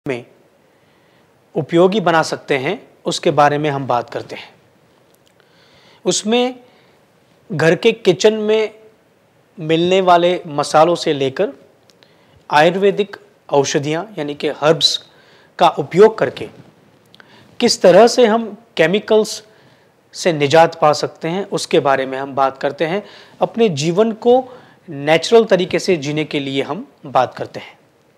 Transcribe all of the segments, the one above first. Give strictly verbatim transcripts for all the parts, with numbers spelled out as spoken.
में उपयोगी बना सकते हैं उसके बारे में हम बात करते हैं। उसमें घर के किचन में मिलने वाले मसालों से लेकर आयुर्वेदिक औषधियाँ यानी कि हर्ब्स का उपयोग करके किस तरह से हम केमिकल्स से निजात पा सकते हैं उसके बारे में हम बात करते हैं। अपने जीवन को नेचुरल तरीके से जीने के लिए हम बात करते हैं।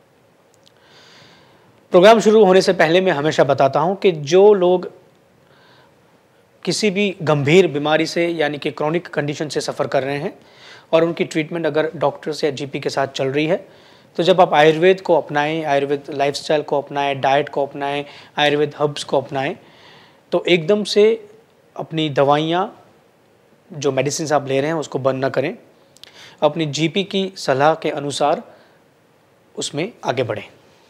प्रोग्राम शुरू होने से पहले मैं हमेशा बताता हूं कि जो लोग किसी भी गंभीर बीमारी से यानी कि क्रॉनिक कंडीशन से सफ़र कर रहे हैं और उनकी ट्रीटमेंट अगर डॉक्टर्स या जीपी के साथ चल रही है, तो जब आप आयुर्वेद को अपनाएं, आयुर्वेद लाइफस्टाइल को अपनाएं, डाइट को अपनाएं, आयुर्वेद हर्ब्स को अपनाएं, तो एकदम से अपनी दवाइयाँ जो मेडिसिन आप ले रहे हैं उसको बंद ना करें। अपनी जीपी की सलाह के अनुसार उसमें आगे बढ़ें।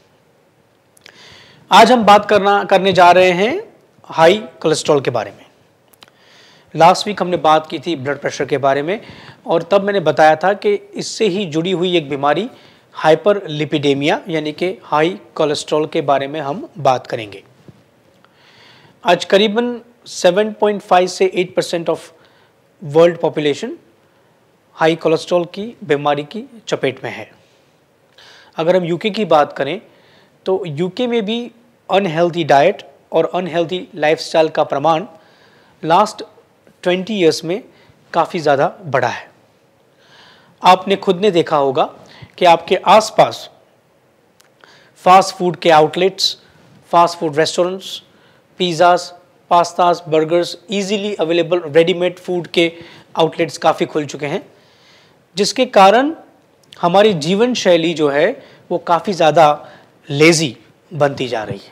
आज हम बात करना करने जा रहे हैं हाई कोलेस्ट्रॉल के बारे में। लास्ट वीक हमने बात की थी ब्लड प्रेशर के बारे में और तब मैंने बताया था कि इससे ही जुड़ी हुई एक बीमारी हाइपरलिपिडेमिया यानी कि हाई कोलेस्ट्रॉल के बारे में हम बात करेंगे। आज करीबन सात पॉइंट पाँच से आठ percent of world population high cholesterol की बीमारी की चपेट में है। अगर हम यूके की बात करें तो यूके में भी अनहेल्दी डाइट और अनहेल्दी लाइफस्टाइल का प्रमाण लास्ट बीस इयर्स में काफ़ी ज़्यादा बढ़ा है। आपने खुद ने देखा होगा कि आपके आसपास फास्ट फूड के outlets, fast food restaurants, pizzas, pastas, burgers, easily available readymade food के आउटलेट्स काफ़ी खुल चुके हैं, जिसके कारण हमारी जीवन शैली जो है वो काफ़ी ज़्यादा लेज़ी बनती जा रही है।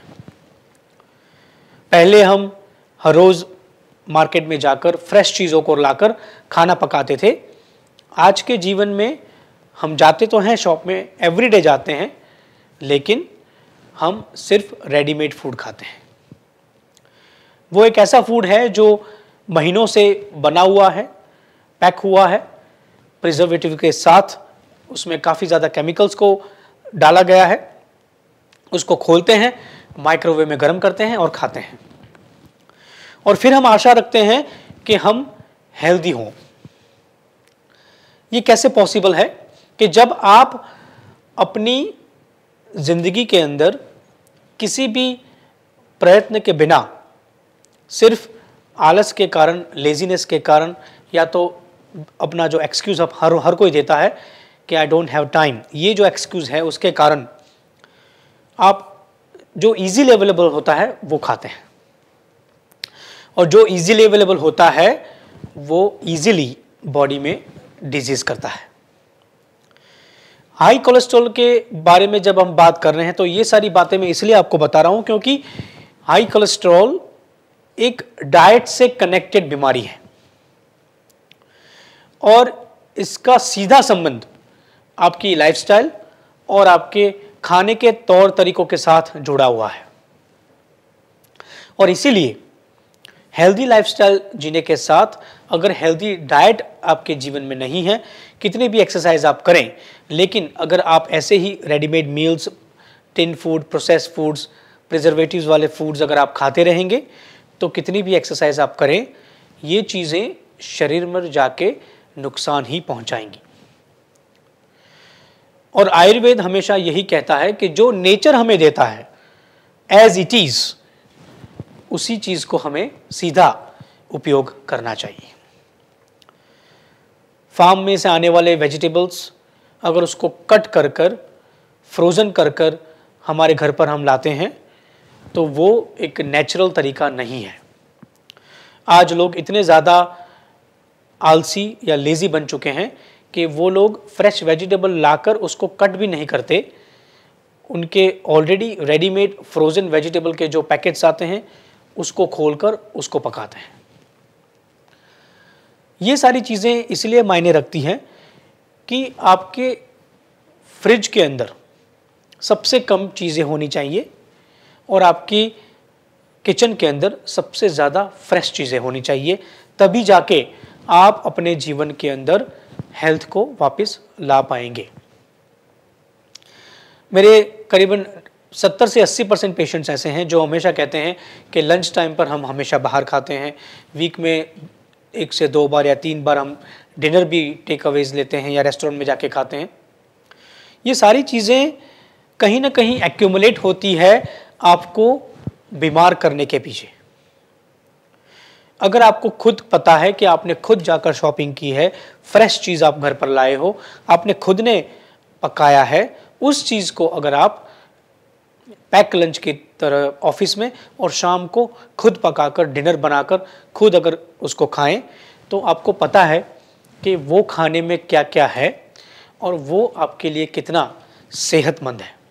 पहले हम हर रोज़ मार्केट में जाकर फ्रेश चीज़ों को लाकर खाना पकाते थे। आज के जीवन में हम जाते तो हैं शॉप में, एवरीडे जाते हैं, लेकिन हम सिर्फ रेडीमेड फूड खाते हैं। वो एक ऐसा फूड है जो महीनों से बना हुआ है, पैक हुआ है, प्रिजर्वेटिव के साथ उसमें काफ़ी ज़्यादा केमिकल्स को डाला गया है। उसको खोलते हैं, माइक्रोवेव में गर्म करते हैं और खाते हैं, और फिर हम आशा रखते हैं कि हम हेल्दी हों। ये कैसे पॉसिबल है कि जब आप अपनी जिंदगी के अंदर किसी भी प्रयत्न के बिना, सिर्फ आलस के कारण, लेजीनेस के कारण, या तो अपना जो एक्सक्यूज़ अब हर हर कोई देता है कि आई डोंट हैव टाइम, ये जो एक्सक्यूज़ है उसके कारण आप जो इजीली अवेलेबल होता है वो खाते हैं, और जो इजीली अवेलेबल होता है वो इजीली बॉडी में डिजीज करता है। हाई कोलेस्ट्रॉल के बारे में जब हम बात कर रहे हैं तो ये सारी बातें मैं इसलिए आपको बता रहा हूं क्योंकि हाई कोलेस्ट्रॉल एक डाइट से कनेक्टेड बीमारी है और इसका सीधा संबंध आपकी लाइफस्टाइल और आपके खाने के तौर तरीकों के साथ जुड़ा हुआ है। और इसीलिए हेल्दी लाइफस्टाइल जीने के साथ अगर हेल्दी डाइट आपके जीवन में नहीं है, कितनी भी एक्सरसाइज आप करें, लेकिन अगर आप ऐसे ही readymade meals, tin food, processed foods, preservatives वाले फूड्स अगर आप खाते रहेंगे, तो कितनी भी एक्सरसाइज आप करें, ये चीज़ें शरीर में जाके नुकसान ही पहुंचाएंगी। और आयुर्वेद हमेशा यही कहता है कि जो नेचर हमें देता है एज इट इज, उसी चीज को हमें सीधा उपयोग करना चाहिए। फार्म में से आने वाले वेजिटेबल्स अगर उसको कट कर कर, फ्रोज़न कर कर हमारे घर पर हम लाते हैं तो वो एक नेचुरल तरीका नहीं है। आज लोग इतने ज़्यादा आलसी या लेज़ी बन चुके हैं कि वो लोग फ्रेश वेजिटेबल लाकर उसको कट भी नहीं करते। उनके ऑलरेडी रेडीमेड फ्रोज़न वेजिटेबल के जो पैकेट्स आते हैं उसको खोलकर उसको पकाते हैं। ये सारी चीज़ें इसलिए मायने रखती हैं कि आपके फ्रिज के अंदर सबसे कम चीज़ें होनी चाहिए और आपकी किचन के अंदर सबसे ज़्यादा फ्रेश चीज़ें होनी चाहिए, तभी जाके आप अपने जीवन के अंदर हेल्थ को वापस ला पाएंगे। मेरे करीबन सत्तर से अस्सी परसेंट पेशेंट्स ऐसे हैं जो हमेशा कहते हैं कि लंच टाइम पर हम हमेशा बाहर खाते हैं, वीक में एक से दो बार या तीन बार हम डिनर भी टेक अवेज लेते हैं या रेस्टोरेंट में जाके खाते हैं। ये सारी चीज़ें कहीं ना कहीं एक्यूमुलेट होती है आपको बीमार करने के पीछे। अगर आपको खुद पता है कि आपने खुद जाकर शॉपिंग की है, फ्रेश चीज़ आप घर पर लाए हो, आपने खुद ने पकाया है, उस चीज़ को अगर आप पैक लंच की तरह ऑफिस में और शाम को खुद पकाकर डिनर बनाकर खुद अगर उसको खाएं, तो आपको पता है कि वो खाने में क्या क्या है और वो आपके लिए कितना सेहतमंद है।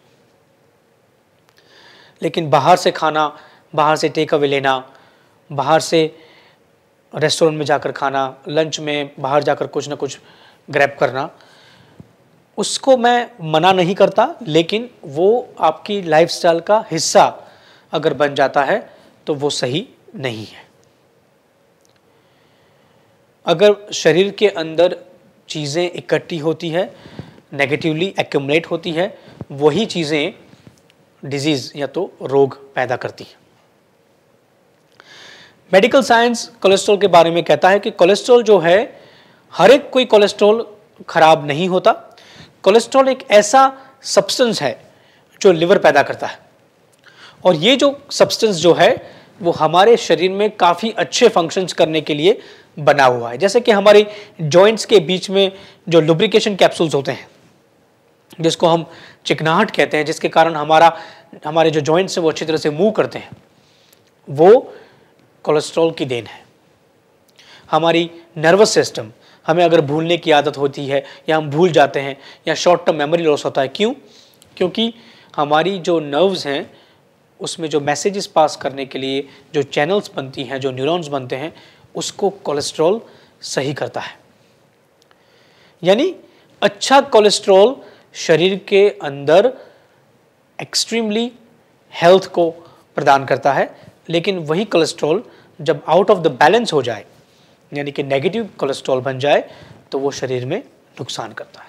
लेकिन बाहर से खाना, बाहर से टेक अवे लेना, बाहर से रेस्टोरेंट में जाकर खाना, लंच में बाहर जाकर कुछ ना कुछ ग्रैब करना, उसको मैं मना नहीं करता, लेकिन वो आपकी लाइफस्टाइल का हिस्सा अगर बन जाता है तो वो सही नहीं है। अगर शरीर के अंदर चीज़ें इकट्ठी होती है, नेगेटिवली एक्यूमुलेट होती है, वही चीज़ें डिजीज़ या तो रोग पैदा करती है। मेडिकल साइंस कोलेस्ट्रॉल के बारे में कहता है कि कोलेस्ट्रॉल जो है, हर एक कोई कोलेस्ट्रॉल खराब नहीं होता। कोलेस्ट्रॉल एक ऐसा सब्सटेंस है जो लिवर पैदा करता है, और ये जो सब्सटेंस जो है वो हमारे शरीर में काफ़ी अच्छे फंक्शंस करने के लिए बना हुआ है। जैसे कि हमारी जॉइंट्स के बीच में जो लुब्रिकेशन कैप्सूल्स होते हैं, जिसको हम चिकनाहट कहते हैं, जिसके कारण हमारा हमारे जो जॉइंट्स हैं वो अच्छी तरह से मूव करते हैं, वो कोलेस्ट्रॉल की देन है। हमारी नर्वस सिस्टम, हमें अगर भूलने की आदत होती है या हम भूल जाते हैं या शॉर्ट टर्म मेमोरी लॉस होता है, क्यों? क्योंकि हमारी जो नर्व्स हैं उसमें जो मैसेजेस पास करने के लिए जो चैनल्स बनती हैं, जो न्यूरॉन्स बनते हैं, उसको कोलेस्ट्रॉल सही करता है। यानी अच्छा कोलेस्ट्रॉल शरीर के अंदर एक्सट्रीमली हेल्थ को प्रदान करता है, लेकिन वही कोलेस्ट्रॉल जब आउट ऑफ द बैलेंस हो जाए, यानी कि नेगेटिव कोलेस्ट्रॉल बन जाए, तो वो शरीर में नुकसान करता है।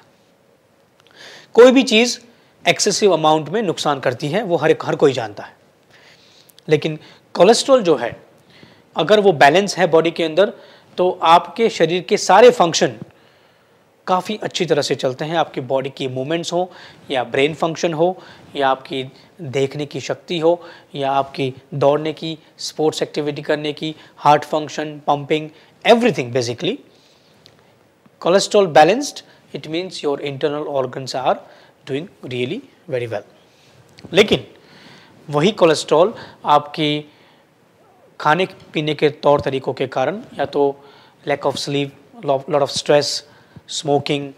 कोई भी चीज़ एक्सेसिव अमाउंट में नुकसान करती है, वो हर हर कोई जानता है, लेकिन कोलेस्ट्रॉल जो है अगर वो बैलेंस है बॉडी के अंदर, तो आपके शरीर के सारे फंक्शन काफ़ी अच्छी तरह से चलते हैं। आपकी बॉडी की मूवमेंट्स हो, या ब्रेन फंक्शन हो, या आपकी देखने की शक्ति हो, या आपकी दौड़ने की, स्पोर्ट्स एक्टिविटी करने की, heart function, pumping, everything basically. Cholesterol balanced, it means your internal organs are doing really very well. लेकिन वही कोलेस्ट्रॉल आपकी खाने पीने के तौर तरीक़ों के कारण, या तो lack of sleep, lot of stress, smoking,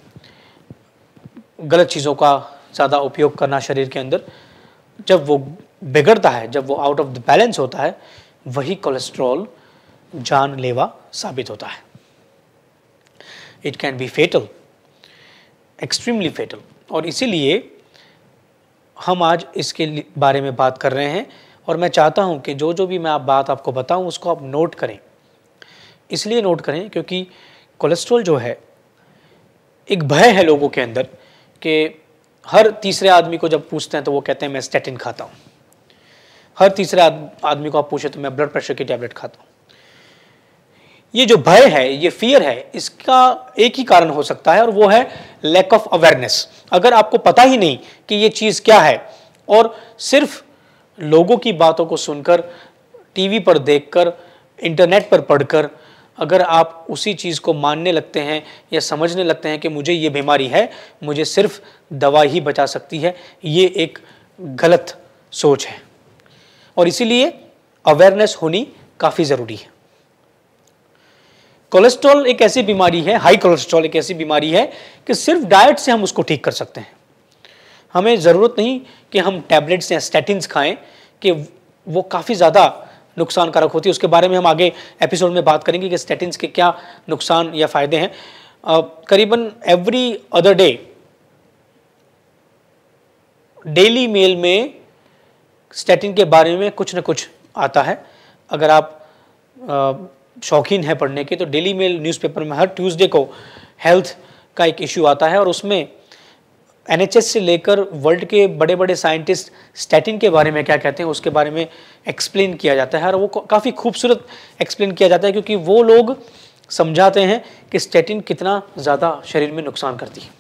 गलत चीज़ों का ज़्यादा उपयोग करना शरीर के अंदर, जब वो बिगड़ता है, जब वो आउट ऑफ द बैलेंस होता है, वही कोलेस्ट्रॉल जानलेवा साबित होता है। It can be fatal, extremely fatal. और इसीलिए हम आज इसके बारे में बात कर रहे हैं, और मैं चाहता हूं कि जो जो भी मैं आप बात आपको बताऊं उसको आप नोट करें। इसलिए नोट करें क्योंकि कोलेस्ट्रॉल जो है, एक भय है लोगों के अंदर कि हर तीसरे आदमी को जब पूछते हैं तो वो कहते हैं मैं स्टैटिन खाता हूँ। हर तीसरे आदमी को आप पूछे तो मैं ब्लड प्रेशर की टैबलेट खाता हूँ। ये जो भय है, ये फियर है, इसका एक ही कारण हो सकता है, और वो है लैक ऑफ अवेयरनेस। अगर आपको पता ही नहीं कि ये चीज़ क्या है, और सिर्फ लोगों की बातों को सुनकर, टीवी पर देखकर, इंटरनेट पर पढ़कर अगर आप उसी चीज़ को मानने लगते हैं या समझने लगते हैं कि मुझे ये बीमारी है, मुझे सिर्फ दवा ही बचा सकती है, ये एक गलत सोच है। और इसीलिए अवेयरनेस होनी काफ़ी ज़रूरी है। कोलेस्ट्रॉल एक ऐसी बीमारी है, हाई कोलेस्ट्रॉल एक ऐसी बीमारी है कि सिर्फ डाइट से हम उसको ठीक कर सकते हैं। हमें ज़रूरत नहीं कि हम टैबलेट्स या स्टैटिन्स खाएं, कि वो काफ़ी ज़्यादा नुकसानकारक होती है। उसके बारे में हम आगे एपिसोड में बात करेंगे कि स्टैटिन्स के क्या नुकसान या फ़ायदे हैं। करीबन every other day Daily Mail में स्टैटिन के बारे में कुछ न कुछ आता है। अगर आप शौकीन हैं पढ़ने के, तो डेली मेल न्यूज़पेपर में हर ट्यूसडे को हेल्थ का एक इश्यू आता है, और उसमें एन एच एस से लेकर वर्ल्ड के बड़े बड़े साइंटिस्ट स्टैटिन के बारे में क्या कहते हैं उसके बारे में एक्सप्लेन किया जाता है, और वो काफ़ी खूबसूरत एक्सप्लेन किया जाता है, क्योंकि वो लोग समझाते हैं कि स्टैटिन कितना ज़्यादा शरीर में नुकसान करती है।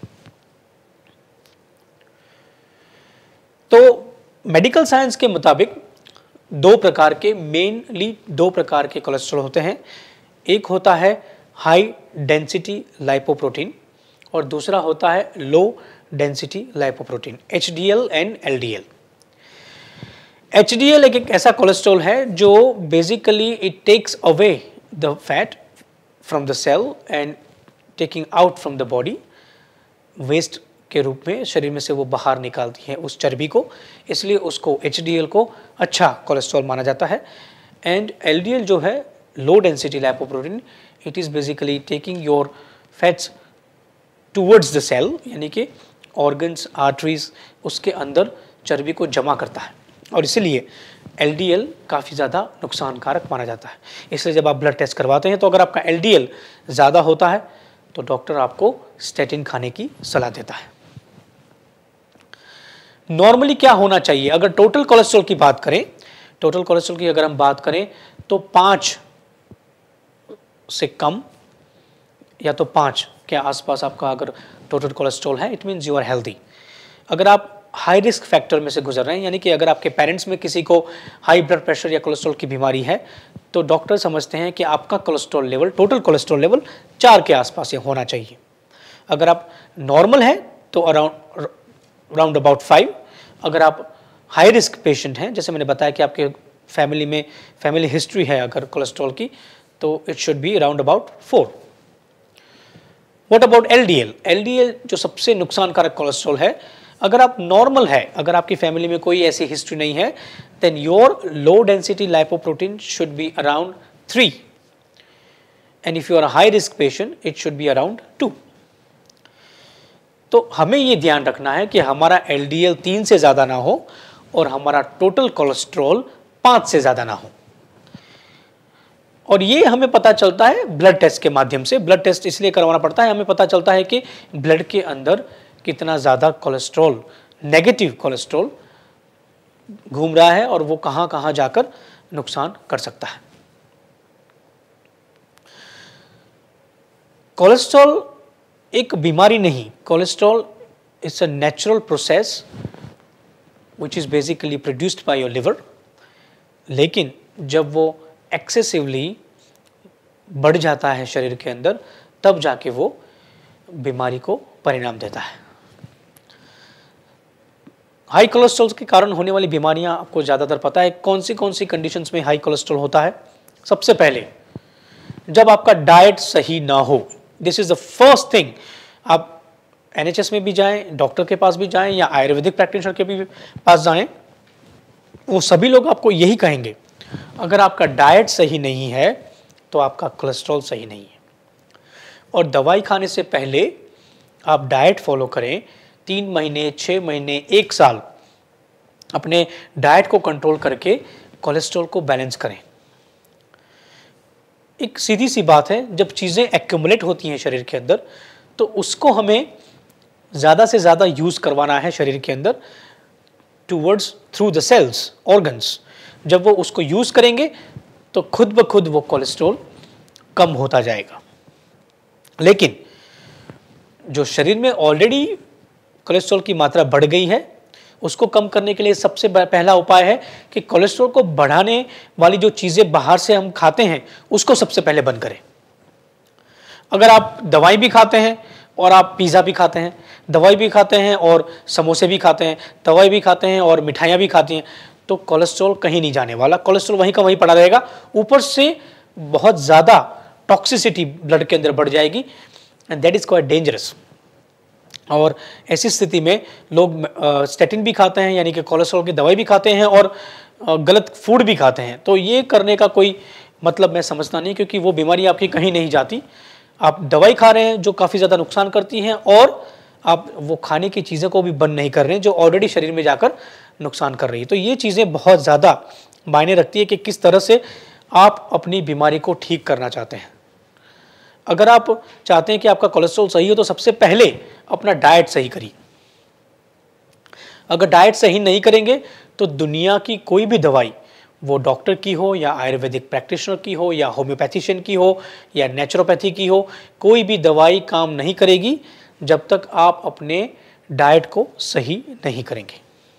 तो मेडिकल साइंस के मुताबिक दो प्रकार के, मेनली दो प्रकार के कोलेस्ट्रॉल होते हैं। एक होता है हाई डेंसिटी लाइपोप्रोटीन और दूसरा होता है low density lipoprotein, H D L and L D L. H D L एक, एक ऐसा कोलेस्ट्रॉल है जो basically it takes away the fat from the cell and taking out from the body, waste के रूप में शरीर में से वो बाहर निकालती है उस चर्बी को, इसलिए उसको एच डी एल को अच्छा कोलेस्ट्रॉल माना जाता है। एंड एल डी एल जो है low density lipoprotein, it is basically taking your fats towards the cell, यानी कि ऑर्गन्स, आर्टरीज, उसके अंदर चर्बी को जमा करता है, और इसीलिए एल डी एल काफ़ी ज़्यादा नुकसानकारक माना जाता है। इसलिए जब आप ब्लड टेस्ट करवाते हैं तो अगर आपका एल डी एल ज़्यादा होता है तो डॉक्टर आपको स्टैटिन खाने की सलाह देता है। नॉर्मली क्या होना चाहिए? अगर टोटल कोलेस्ट्रॉल की बात करें, टोटल कोलेस्ट्रॉल की अगर हम बात करें तो पाँच से कम या तो पाँच के आसपास आपका अगर टोटल कोलेस्ट्रॉल है, it means you are healthy. अगर आप हाई रिस्क फैक्टर में से गुजर रहे हैं, यानी कि अगर आपके पेरेंट्स में किसी को हाई ब्लड प्रेशर या कोलेस्ट्रॉल की बीमारी है, तो डॉक्टर समझते हैं कि आपका cholesterol level, total cholesterol level चार के आसपास होना चाहिए। अगर आप नॉर्मल हैं तो अराउंड राउंड अबाउट फाइव। अगर आप हाई रिस्क पेशेंट हैं, जैसे मैंने बताया कि आपके फैमिली में फैमिली हिस्ट्री है अगर कोलेस्ट्रॉल की, तो it should be around about four. What about L D L? L D L जो सबसे नुकसानकारक कोलेस्ट्रॉल है, अगर आप नॉर्मल है, अगर आपकी फैमिली में कोई ऐसी हिस्ट्री नहीं है, then your low density lipoprotein should be around three, and if you are a high risk patient it should be around two. तो हमें ये ध्यान रखना है कि हमारा एल डी एल तीन से ज़्यादा ना हो और हमारा टोटल कोलेस्ट्रॉल पाँच से ज़्यादा ना हो, और ये हमें पता चलता है ब्लड टेस्ट के माध्यम से। ब्लड टेस्ट इसलिए करवाना पड़ता है, हमें पता चलता है कि ब्लड के अंदर कितना ज़्यादा कोलेस्ट्रॉल, नेगेटिव कोलेस्ट्रॉल घूम रहा है और वो कहाँ कहाँ जाकर नुकसान कर सकता है। कोलेस्ट्रॉल एक बीमारी नहीं, cholesterol is a natural process which is basically produced by your liver, लेकिन जब वो एक्सेसिवली बढ़ जाता है शरीर के अंदर, तब जाके वो बीमारी को परिणाम देता है। हाई कोलेस्ट्रॉल के कारण होने वाली बीमारियां आपको ज़्यादातर पता है। कौन सी कौन सी कंडीशंस में हाई कोलेस्ट्रॉल होता है? सबसे पहले जब आपका डाइट सही ना हो, this is the first thing. आप एन एच एस में भी जाएं, डॉक्टर के पास भी जाएं या आयुर्वेदिक प्रैक्टिशनर के भी पास जाएं, वो सभी लोग आपको यही कहेंगे, अगर आपका डाइट सही नहीं है तो आपका कोलेस्ट्रॉल सही नहीं है। और दवाई खाने से पहले आप डाइट फॉलो करें, तीन महीने, छः महीने, एक साल अपने डाइट को कंट्रोल करके कोलेस्ट्रॉल को बैलेंस करें। एक सीधी सी बात है, जब चीज़ें एक्यूमुलेट होती हैं शरीर के अंदर, तो उसको हमें ज़्यादा से ज़्यादा यूज़ करवाना है शरीर के अंदर towards through the cells, organs. जब वो उसको यूज़ करेंगे तो खुद ब खुद वो कोलेस्ट्रॉल कम होता जाएगा। लेकिन जो शरीर में ऑलरेडी कोलेस्ट्रॉल की मात्रा बढ़ गई है, उसको कम करने के लिए सबसे पहला उपाय है कि कोलेस्ट्रॉल को बढ़ाने वाली जो चीज़ें बाहर से हम खाते हैं उसको सबसे पहले बंद करें। अगर आप दवाई भी खाते हैं और आप पिज़्ज़ा भी खाते हैं, दवाई भी खाते हैं और समोसे भी खाते हैं, दवाई भी खाते हैं और मिठाइयाँ भी खाती हैं, तो कोलेस्ट्रॉल कहीं नहीं जाने वाला, कोलेस्ट्रॉल वहीं का वहीं पड़ा रहेगा। ऊपर से बहुत ज़्यादा टॉक्सिसिटी ब्लड के अंदर बढ़ जाएगी, and that is quite dangerous. और ऐसी स्थिति में लोग स्टैटिन भी खाते हैं, यानी कि कोलेस्ट्रॉल की दवाई भी खाते हैं और गलत फूड भी खाते हैं। तो ये करने का कोई मतलब मैं समझता नहीं, क्योंकि वो बीमारी आपकी कहीं नहीं जाती। आप दवाई खा रहे हैं जो काफ़ी ज़्यादा नुकसान करती हैं, और आप वो खाने की चीज़ें को भी बंद नहीं कर रहे हैं जो ऑलरेडी शरीर में जाकर नुकसान कर रही है। तो ये चीज़ें बहुत ज़्यादा मायने रखती है कि किस तरह से आप अपनी बीमारी को ठीक करना चाहते हैं। अगर आप चाहते हैं कि आपका कोलेस्ट्रॉल सही हो, तो सबसे पहले अपना डाइट सही करिए। अगर डाइट सही नहीं करेंगे तो दुनिया की कोई भी दवाई, वो डॉक्टर की हो या आयुर्वेदिक प्रैक्टिशनर की हो या होम्योपैथिशियन की हो या नेचुरोपैथी की हो, कोई भी दवाई काम नहीं करेगी जब तक आप अपने डाइट को सही नहीं करेंगे।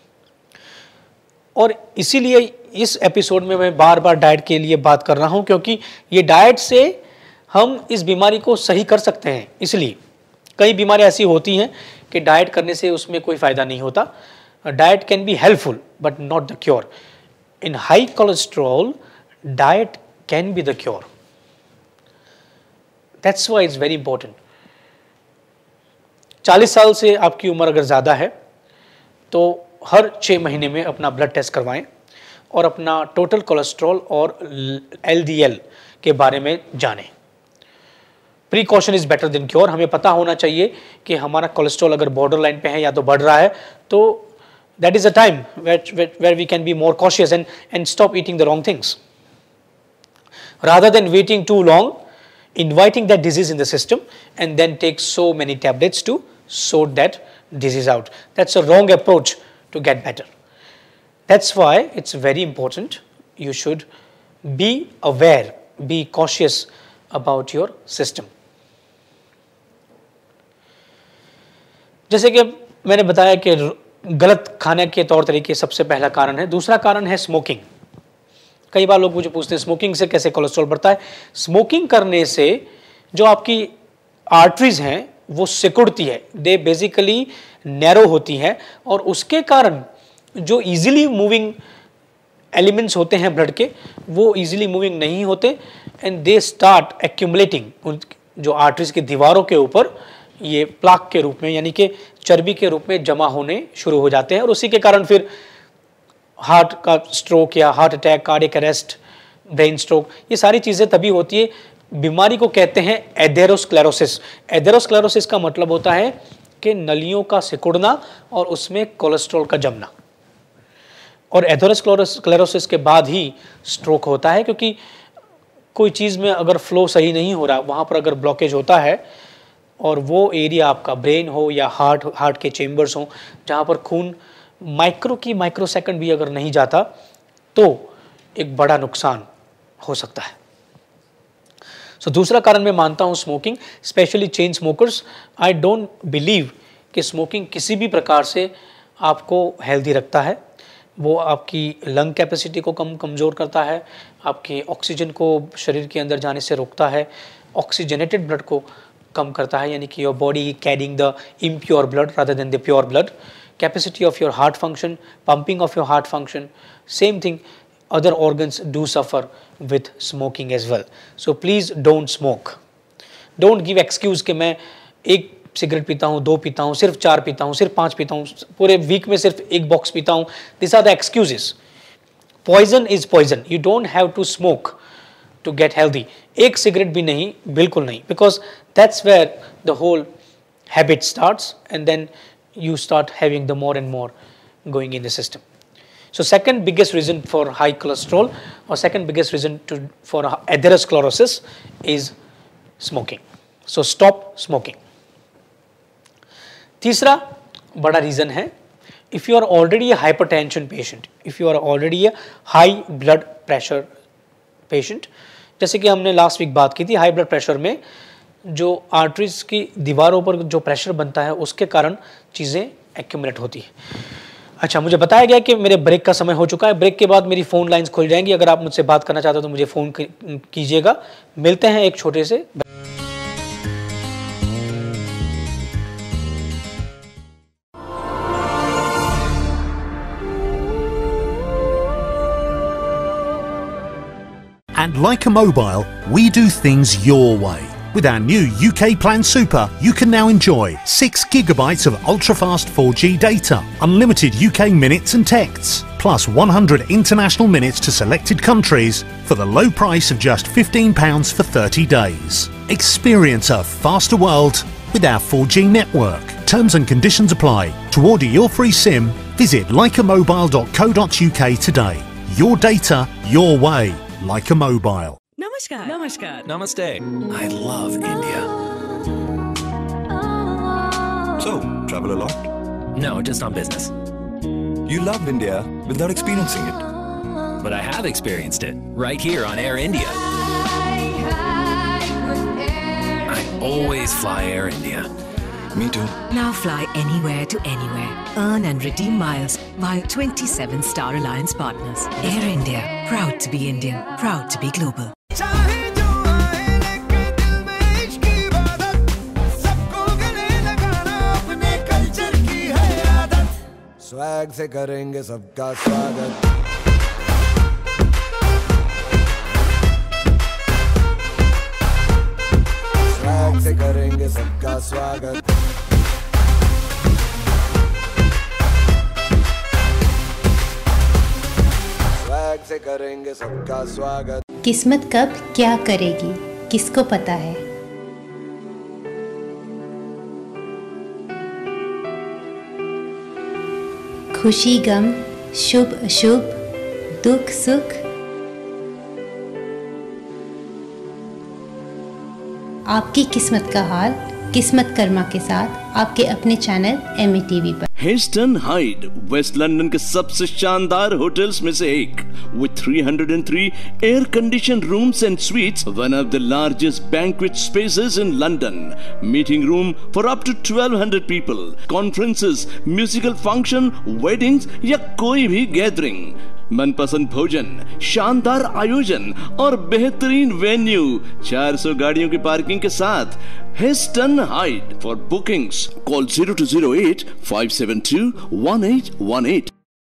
और इसीलिए इस एपिसोड में मैं बार बार डाइट के लिए बात कर रहा हूं, क्योंकि ये डाइट से हम इस बीमारी को सही कर सकते हैं। इसलिए कई बीमारियां ऐसी होती हैं कि डाइट करने से उसमें कोई फ़ायदा नहीं होता। Diet can be helpful but not the cure. In high cholesterol diet can be the cure. That's why it's very important. चालीस साल से आपकी उम्र अगर ज़्यादा है तो हर छः महीने में अपना ब्लड टेस्ट करवाएं और अपना टोटल कोलेस्ट्रॉल और एल डी एल के बारे में जानें। Precaution is better than cure. हमें पता होना चाहिए कि हमारा कोलेस्ट्रॉल अगर बॉर्डर लाइन पे है या तो बढ़ रहा है, तो that is a time where we can be more cautious and and stop eating the wrong things rather than waiting too long, inviting that disease in the system and then take so many tablets to sort that disease out. That's a wrong approach to get better. That's why it's very important you should be aware, be cautious about your system. जैसे कि मैंने बताया कि गलत खाने के तौर तरीके सबसे पहला कारण है। दूसरा कारण है स्मोकिंग। कई बार लोग मुझे पूछते हैं स्मोकिंग से कैसे कोलेस्ट्रॉल बढ़ता है। स्मोकिंग करने से जो आपकी आर्टरीज हैं वो सिकुड़ती है, दे बेसिकली नैरो होती हैं, और उसके कारण जो इजीली मूविंग एलिमेंट्स होते हैं ब्लड के वो इजीली मूविंग नहीं होते एंड दे स्टार्ट एक्यूमुलेटिंग। जो आर्टरीज की दीवारों के ऊपर ये प्लाक के रूप में यानी कि चर्बी के रूप में जमा होने शुरू हो जाते हैं, और उसी के कारण फिर हार्ट का स्ट्रोक या heart attack, cardiac arrest, brain stroke, ये सारी चीज़ें तभी होती है। बीमारी को कहते हैं एथेरोस्क्लेरोसिस। एथेरोस्क्लेरोसिस का मतलब होता है कि नलियों का सिकुड़ना और उसमें कोलेस्ट्रॉल का जमना, और एथेरोस्क्लेरोसिस के बाद ही स्ट्रोक होता है, क्योंकि कोई चीज़ में अगर फ्लो सही नहीं हो रहा, वहाँ पर अगर ब्लॉकेज होता है और वो एरिया आपका ब्रेन हो या हार्ट हार्ट के चेम्बर्स हों जहाँ पर खून माइक्रो की माइक्रो सेकंड भी अगर नहीं जाता तो एक बड़ा नुकसान हो सकता है। सो so, दूसरा कारण मैं मानता हूँ smoking, specially chain smokers. I don't believe कि स्मोकिंग किसी भी प्रकार से आपको हेल्दी रखता है। वो आपकी लंग कैपेसिटी को कम कमज़ोर करता है, आपके ऑक्सीजन को शरीर के अंदर जाने से रोकता है, ऑक्सीजनेटेड ब्लड को कम करता है, यानी कि your body carrying the impure blood rather than the pure blood, capacity of your heart function, pumping of your heart function, same thing, other organs do suffer with smoking as well. So please don't smoke. Don't give excuse कि मैं एक cigarette पीता हूँ, दो पीता हूँ, सिर्फ चार पीता हूँ, सिर्फ पाँच पीता हूँ, पूरे वीक में सिर्फ एक बॉक्स पीता हूँ. These are the excuses. Poison is poison. You don't have to smoke to get healthy. एक सिगरेट भी नहीं, बिल्कुल नहीं, because that's where the whole habit starts and then you start having the more and more going in the system. So second biggest reason for high cholesterol or second biggest reason to for atherosclerosis is smoking. So stop smoking. तीसरा बड़ा reason है, if you are already a hypertension patient, if you are already a high blood pressure patient, जैसे कि हमने last week बात की थी, high blood pressure में जो आर्टरीज की दीवारों पर जो प्रेशर बनता है उसके कारण चीज़ें एक्यूमुलेट होती है. अच्छा, मुझे बताया गया कि मेरे ब्रेक का समय हो चुका है. ब्रेक के बाद मेरी फ़ोन लाइंस खुल जाएंगी. अगर आप मुझसे बात करना चाहते हो तो मुझे फ़ोन कीजिएगा. मिलते हैं एक छोटे से. At Leica Mobile, we do things your way. With our new U K Plan Super, you can now enjoy six gigabytes of ultra-fast four G data, unlimited U K minutes and texts, plus one hundred international minutes to selected countries for the low price of just fifteen pounds for thirty days. Experience a faster world with our four G network. Terms and conditions apply. To order your free SIM, visit leica mobile dot co dot U K today. Your data, your way. Leica Mobile. Namaskar. Namaskar. Namaste. I love India. So, travel a lot? No, just on business. You love India without experiencing it. But I have experienced it right here on Air India. I always fly Air India. Me too. Now fly anywhere to anywhere. Earn and redeem miles via twenty-seven Star Alliance partners. Air India. Proud to be Indian. Proud to be global. Swag से करेंगे सबका स्वागत swag से करेंगे सबका स्वागत swag से करेंगे सबका स्वागत किस्मत कब क्या करेगी किसको पता है। खुशी गम शुभ अशुभ दुख सुख आपकी किस्मत का हाल किस्मत कर्मा के साथ आपके अपने चैनल एम ए टीवी पर। हिस्टन हाइड वेस्ट लंदन के सबसे शानदार होटल्स में से एक with three hundred three air conditioned rooms and suites, one of the largest banquet spaces in London, meeting room for up to twelve hundred people, conferences, musical function, weddings या कोई भी gathering, मनपसंद भोजन, शानदार आयोजन और बेहतरीन वेन्यू, चार सौ गाड़ियों की पार्किंग के साथ Heston Hyde. For bookings call zero two zero eight five seven two one eight one eight।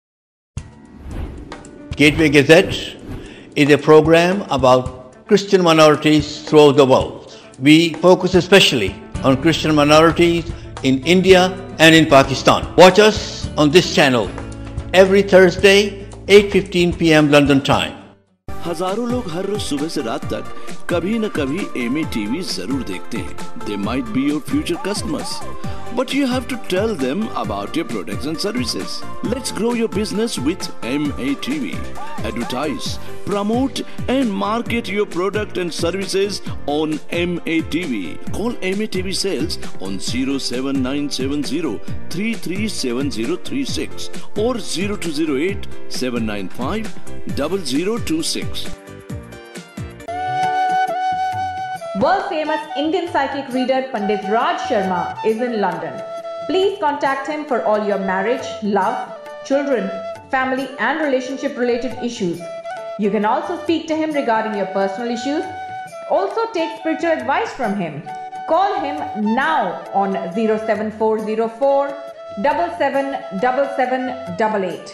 Gateway Gazette is a program about Christian minorities throughout the world. We focus especially on Christian minorities in India and in Pakistan. Watch us on this channel every Thursday, eight fifteen p m London time. हजारों लोग हर रोज सुबह से रात तक कभी न कभी M A TV जरूर देखते हैं। They might be your future customers, but you have to tell them about your products and services. Let's grow your business with M A T V. Advertise, promote and market your product and services on M A T V. Call M A T V Sales on zero seven nine seven zero three three seven zero three six or zero two zero eight seven nine five zero zero two six. World famous Indian psychic reader Pandit Raj Sharma is in London. Please contact him for all your marriage, love, children, family and relationship related issues. You can also speak to him regarding your personal issues. Also take spiritual advice from him. Call him now on zero seven four zero four seven seven seven seven eight eight.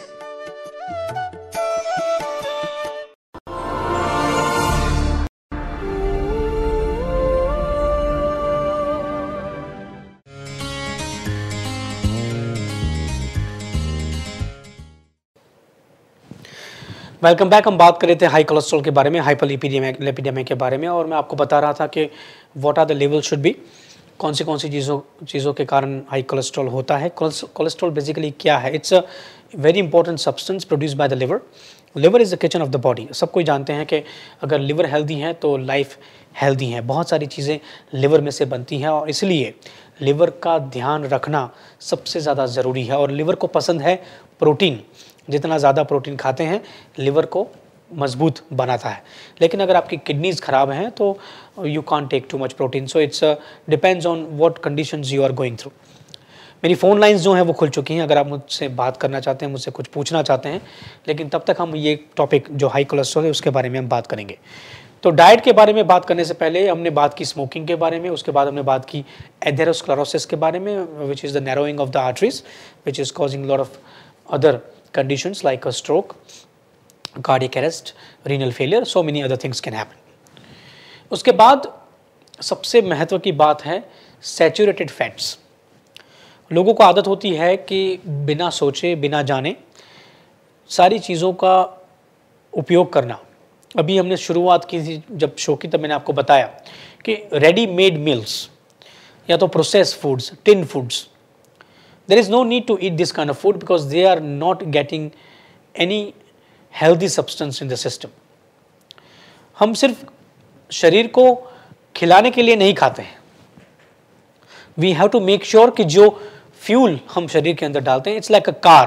Welcome back. हम बात कर रहे थे high cholesterol के बारे में, hyperlipidemia के बारे में, और मैं आपको बता रहा था कि what are the level should be, कौन सी कौन सी चीज़ों चीज़ों के कारण हाई कोलेस्ट्रॉल होता है। कोलेस्ट्रॉल बेसिकली क्या है? It's a very important substance produce by the liver. Liver is the kitchen of the body. सब कोई जानते हैं कि अगर लिवर हेल्दी है तो लाइफ हेल्दी है। बहुत सारी चीज़ें लिवर में से बनती हैं और इसलिए लिवर का ध्यान रखना सबसे ज़्यादा ज़रूरी है। और लिवर को पसंद है प्रोटीन। जितना ज़्यादा प्रोटीन खाते हैं लिवर को मजबूत बनाता है। लेकिन अगर आपकी किडनीज़ ख़राब हैं तो you can't take too much protein. So it's depends on what conditions you are going through. मेरी फ़ोन लाइंस जो हैं वो खुल चुकी हैं, अगर आप मुझसे बात करना चाहते हैं, मुझसे कुछ पूछना चाहते हैं। लेकिन तब तक हम ये टॉपिक जो हाई कोलेस्ट्रॉल है उसके बारे में हम बात करेंगे। तो डाइट के बारे में बात करने से पहले हमने बात की स्मोकिंग के बारे में, उसके बाद हमने बात की एथेरोस्क्लेरोसिस के बारे में, which is the narrowing of the arteries which is causing lot of other conditions like a stroke, cardiac arrest, renal failure, so many other things can happen. उसके बाद सबसे महत्व की बात है सैचुरेटेड फैट्स। लोगों को आदत होती है कि बिना सोचे बिना जाने सारी चीज़ों का उपयोग करना। अभी हमने शुरुआत की थी जब शो की, तब मैंने आपको बताया कि रेडी मेड मील्स या तो processed foods, tin foods, there is no need to eat this kind of food because they are not getting any healthy substance in the system. हम सिर्फ शरीर को खिलाने के लिए नहीं खाते हैं। We have to make sure कि जो फ्यूल हम शरीर के अंदर डालते हैं, it's like a car.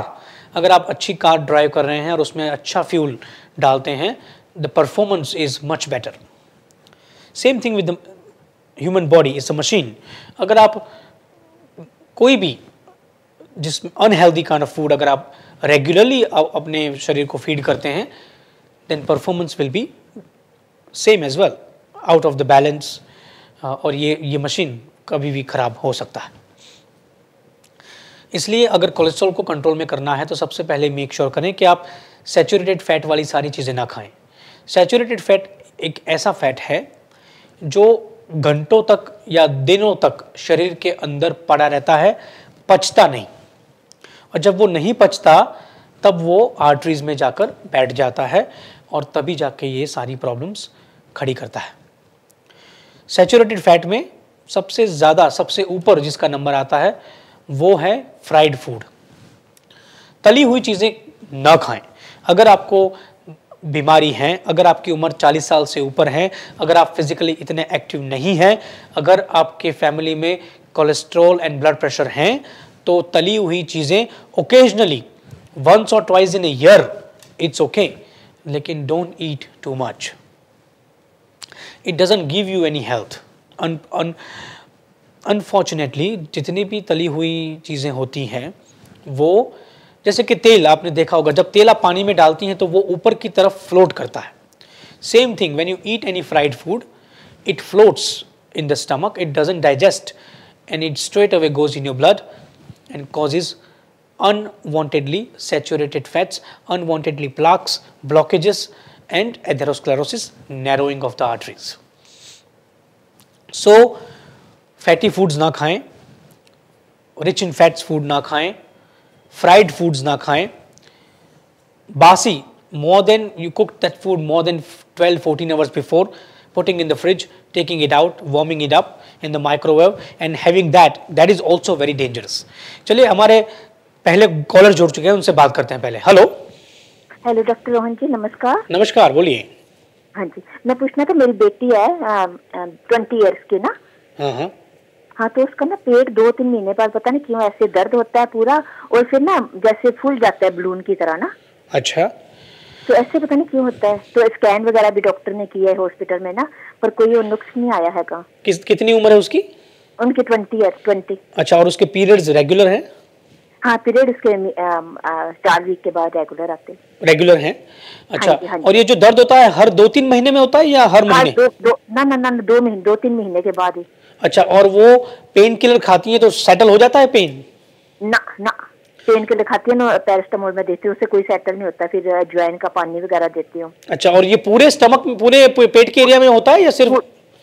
अगर आप अच्छी कार ड्राइव कर रहे हैं और उसमें अच्छा फ्यूल डालते हैं, the performance is much better. Same thing with the human body is a machine. अगर आप कोई भी जिस अनहेल्दी काइंड ऑफ फूड अगर आप रेगुलरली अपने शरीर को फीड करते हैं, then performance will be same as well, out of the balance, और ये ये मशीन कभी भी खराब हो सकता है। इसलिए अगर कोलेस्ट्रॉल को कंट्रोल में करना है तो सबसे पहले मेक श्योर करें कि आप सैचुरेटेड फैट वाली सारी चीज़ें ना खाएं। सैचुरेटेड फैट एक ऐसा फैट है जो घंटों तक या दिनों तक शरीर के अंदर पड़ा रहता है, पचता नहीं, और जब वो नहीं पचता तब वो आर्टरीज में जाकर बैठ जाता है और तभी जाके ये सारी प्रॉब्लम्स खड़ी करता है। सैचुरेटेड फैट में सबसे ज़्यादा सबसे ऊपर जिसका नंबर आता है वो है फ्राइड फूड। तली हुई चीज़ें ना खाएं। अगर आपको बीमारी है, अगर आपकी उम्र चालीस साल से ऊपर है, अगर आप फिजिकली इतने एक्टिव नहीं हैं, अगर आपके फैमिली में कोलेस्ट्रॉल एंड ब्लड प्रेशर हैं, तो तली हुई चीज़ें ओकेजनली वंस और twice in a year it's okay, लेकिन don't eat too much. It doesn't give you any health. Unfortunately जितनी भी तली हुई चीज़ें होती हैं वो, जैसे कि तेल आपने देखा होगा, जब तेल आप पानी में डालती हैं तो वो ऊपर की तरफ फ्लोट करता है। Same thing when you eat any fried food, it floats in the stomach, it doesn't digest and it straight away goes in your blood and causes unwantedly saturated fats, unwantedly plaques, blockages and atherosclerosis, narrowing of the arteries. So fatty foods ना खाएं, rich in fats food ना खाएं, fried foods ना खाएं, बासी more than you cooked that food more than twelve fourteen hours before, putting in the fridge, taking it out, warming it up in the microwave and having that, that is also very dangerous. चलिए हमारे पहले collar जुड़ चुके हैं, उनसे बात करते हैं पहले। Hello hello doctor Rohan ji, नमस्कार। नमस्कार, बोलिए। हाँ जी, मैं पूछना था, मेरी बेटी है ट्वेंटी इयर्स की ना। हाँ हाँ हाँ, तो उसका ना पेट दो तीन महीने बाद पता नहीं क्यों ऐसे दर्द होता है पूरा, और फिर ना जैसे फूल जाता है बलून की तरह ना। अच्छा, तो ऐसे पता नहीं क्यों होता है। तो स्कैन वगैरह भी डॉक्टर ने किया है हॉस्पिटल में ना, पर कोई वो नुक्स नहीं आया है। किस कितनी उम्र है उसकी? उनकी ट्वेंटी ईयर्स ट्वेंटी। अच्छा, और उसके पीरियड्स रेगुलर हैं? हाँ, पीरियड उसके चार वीक के बाद रेगुलर आते हैं। रेगुलर हैं? अच्छा। हाँ जी, हाँ जी। और ये जो दर्द होता है हर दो तीन महीने में होता है या हर महीने? दो, दो, ना ना ना दो महीने दो तीन महीने के बाद ही। अच्छा, और वो पेन किलर खाती है तो सेटल हो जाता है पेन? ना ना, पेन किलर खाती है ना, पैरास्टामोल में देती हूँ, उससे कोई सेटल नहीं होता, फिर अजवाइन का पानी वगैरह देती हूँ। अच्छा, और ये पूरे स्टमक में, पूरे पेट के एरिया में होता है या सिर्फ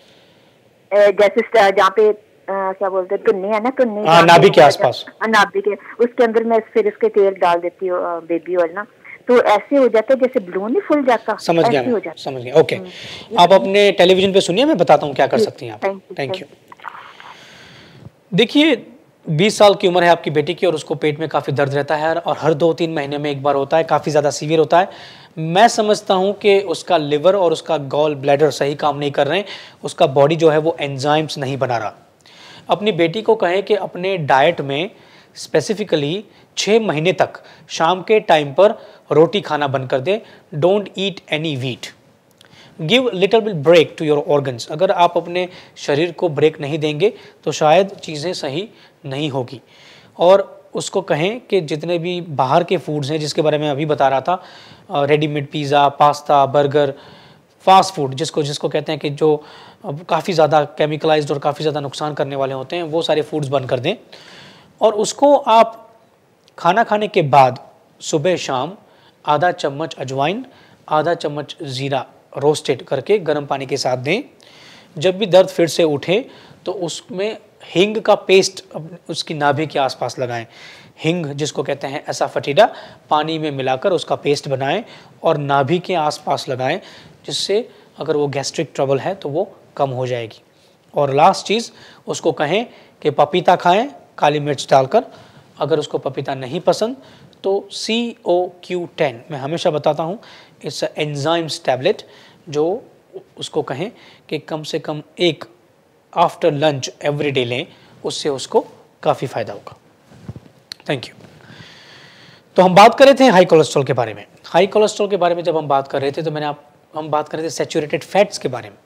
जैसे जहाँ पे आ, क्या बोलते हैं, टुन्नी है ना, टुन्नी, हाँ, नाभि के आसपास, नाभि के, उसके अंदर मैं फिर इसके तेल डाल देती हूँ, बेबी ऑयल ना, तो ऐसे हो जाता है जैसे बलून नहीं फूल जाता। समझ गया मैं, समझ गया। ओके, आप अपने टेलीविजन पे सुनिए, मैं बताता हूँ क्या कर सकती हैं आप। Thank you. देखिए, बीस साल की उम्र है आपकी बेटी की और उसको पेट में काफ़ी दर्द रहता है और हर दो तीन महीने में एक बार होता है, काफ़ी ज़्यादा सीवियर होता है। मैं समझता हूँ कि उसका लिवर और उसका गॉल ब्लैडर सही काम नहीं कर रहे हैं, उसका बॉडी जो है वो एंजाइम्स नहीं बना रहा। अपनी बेटी को कहें कि अपने डाइट में स्पेसिफिकली छः महीने तक शाम के टाइम पर रोटी खाना बंद कर दें। Don't eat any wheat, give little bit break to your organs. अगर आप अपने शरीर को ब्रेक नहीं देंगे तो शायद चीज़ें सही नहीं होगी। और उसको कहें कि जितने भी बाहर के फूड्स हैं, जिसके बारे में अभी बता रहा था, readymade pizza, pasta, burger, fast food जिसको जिसको कहते हैं कि जो काफ़ी ज़्यादा केमिकलाइज्ड और काफ़ी ज़्यादा नुकसान करने वाले होते हैं, वो सारे फूड्स बंद कर दें। और उसको आप खाना खाने के बाद सुबह शाम आधा चम्मच अजवाइन, आधा चम्मच ज़ीरा रोस्टेड करके गर्म पानी के साथ दें। जब भी दर्द फिर से उठे तो उसमें हिंग का पेस्ट उसकी नाभि के आसपास लगाएं। हिंग जिसको कहते हैं एसाफेटिडा, पानी में मिलाकर उसका पेस्ट बनाएं और नाभि के आसपास लगाएं, जिससे अगर वो गैस्ट्रिक ट्रबल है तो वो कम हो जाएगी। और लास्ट चीज़, उसको कहें कि पपीता खाएं काली मिर्च डालकर। अगर उसको पपीता नहीं पसंद तो सी ओ क्यू टेन मैं हमेशा बताता हूँ, इट्स अ एंजाइम्स टैबलेट, जो उसको कहें कि कम से कम एक आफ्टर लंच एवरी डे लें, उससे उसको काफ़ी फ़ायदा होगा। Thank you. तो हम बात कर रहे थे हाई कोलेस्ट्रॉल के बारे में। हाई कोलेस्ट्रॉल के बारे में जब हम बात कर रहे थे तो मैंने आप हम बात कर रहे थे सैचुरेटेड फैट्स के बारे में।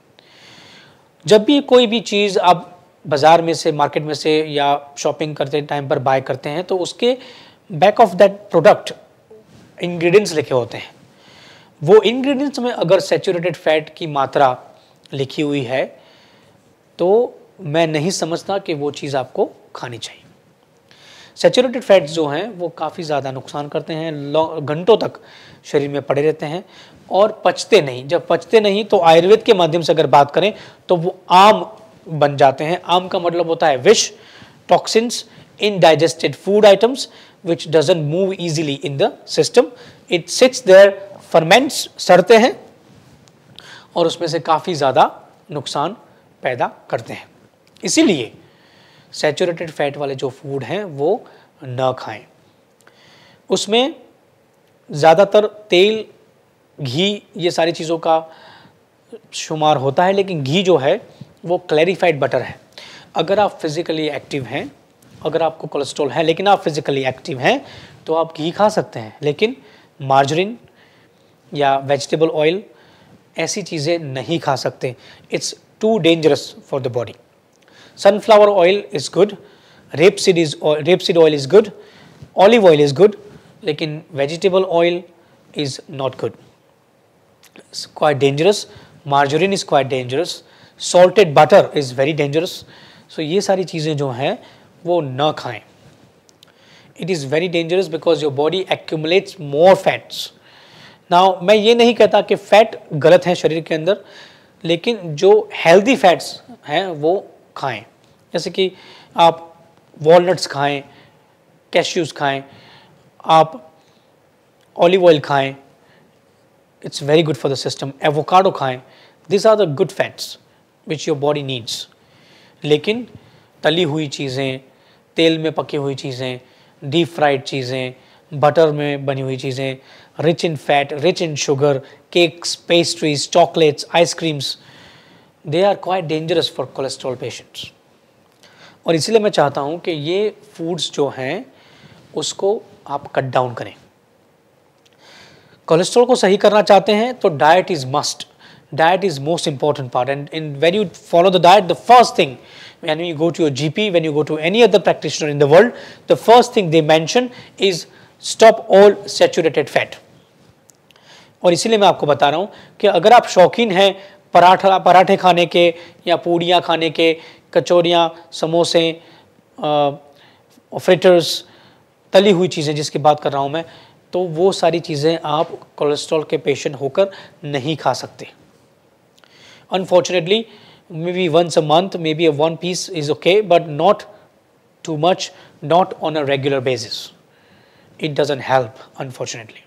जब भी कोई भी चीज़ आप बाज़ार में से, मार्केट में से या शॉपिंग करते टाइम पर बाय करते हैं तो उसके back of that product ingredients लिखे होते हैं। वो इंग्रेडिएंट्स में अगर सैचुरेटेड फैट की मात्रा लिखी हुई है तो मैं नहीं समझता कि वो चीज़ आपको खानी चाहिए। सैचुरेटेड फैट्स जो हैं वो काफ़ी ज़्यादा नुकसान करते हैं, घंटों तक शरीर में पड़े रहते हैं और पचते नहीं। जब पचते नहीं तो आयुर्वेद के माध्यम से अगर बात करें तो वो आम बन जाते हैं। आम का मतलब होता है विष, toxins, indigested food items which doesn't move easily in the system. It sits there, ferments, सड़ते हैं और उसमें से काफ़ी ज़्यादा नुकसान पैदा करते हैं। इसीलिए सैचुरेटेड फैट वाले जो फूड हैं वो न खाएं। उसमें ज़्यादातर तेल, घी, ये सारी चीज़ों का शुमार होता है, लेकिन घी जो है वो क्लैरिफाइड बटर है। अगर आप फिज़िकली एक्टिव हैं, अगर आपको कोलेस्ट्रॉल है लेकिन आप फिज़िकली एक्टिव हैं तो आप घी खा सकते हैं, लेकिन मार्जरीन या वेजिटेबल ऑयल ऐसी चीज़ें नहीं खा सकते। It's too dangerous for the body. Sunflower oil is good, rapeseed is rapeseed oil is good, olive oil is good, लेकिन vegetable oil is not good. It's quite dangerous. Margarine is quite dangerous. Salted butter is very dangerous. So ये सारी चीज़ें जो हैं वो न खाएं। It is very dangerous because your body accumulates more fats. Now मैं ये नहीं कहता कि फैट गलत है शरीर के अंदर, लेकिन जो हेल्दी फैट्स हैं वो खाएं। जैसे कि आप वॉलनट्स खाएं, कैश्यूज खाएं, आप ऑलिव ऑयल खाएं, it's very good for the system. Avocado खाएं, this are the good fats which your body needs. लेकिन तली हुई चीज़ें, तेल में पकी हुई चीज़ें, डीप फ्राइड चीज़ें, बटर में बनी हुई चीज़ें, rich in fat, rich in sugar, cakes, pastries, chocolates, ice creams, they are quite dangerous for cholesterol patients. और इसलिए मैं चाहता हूँ कि ये फूड्स जो हैं उसको आप कट डाउन करें। कोलेस्ट्रॉल को सही करना चाहते हैं तो diet is must. Diet is most important part, and in when you follow the diet, the first thing when you go to your GP, when you go to any other practitioner in the world, the first thing they mention is stop all saturated fat. और इसीलिए मैं आपको बता रहा हूँ कि अगर आप शौकीन हैं पराठा पराठे खाने के या पूड़ियाँ खाने के, कचौरियाँ, समोसे, फ्रिटर्स, तली हुई चीज़ें जिसकी बात कर रहा हूँ मैं, तो वो सारी चीज़ें आप कोलेस्ट्रॉल के पेशेंट होकर नहीं खा सकते। Unfortunately may be once a month, may be a one piece is okay, but not too much, not on a regular basis. It doesn't help unfortunately.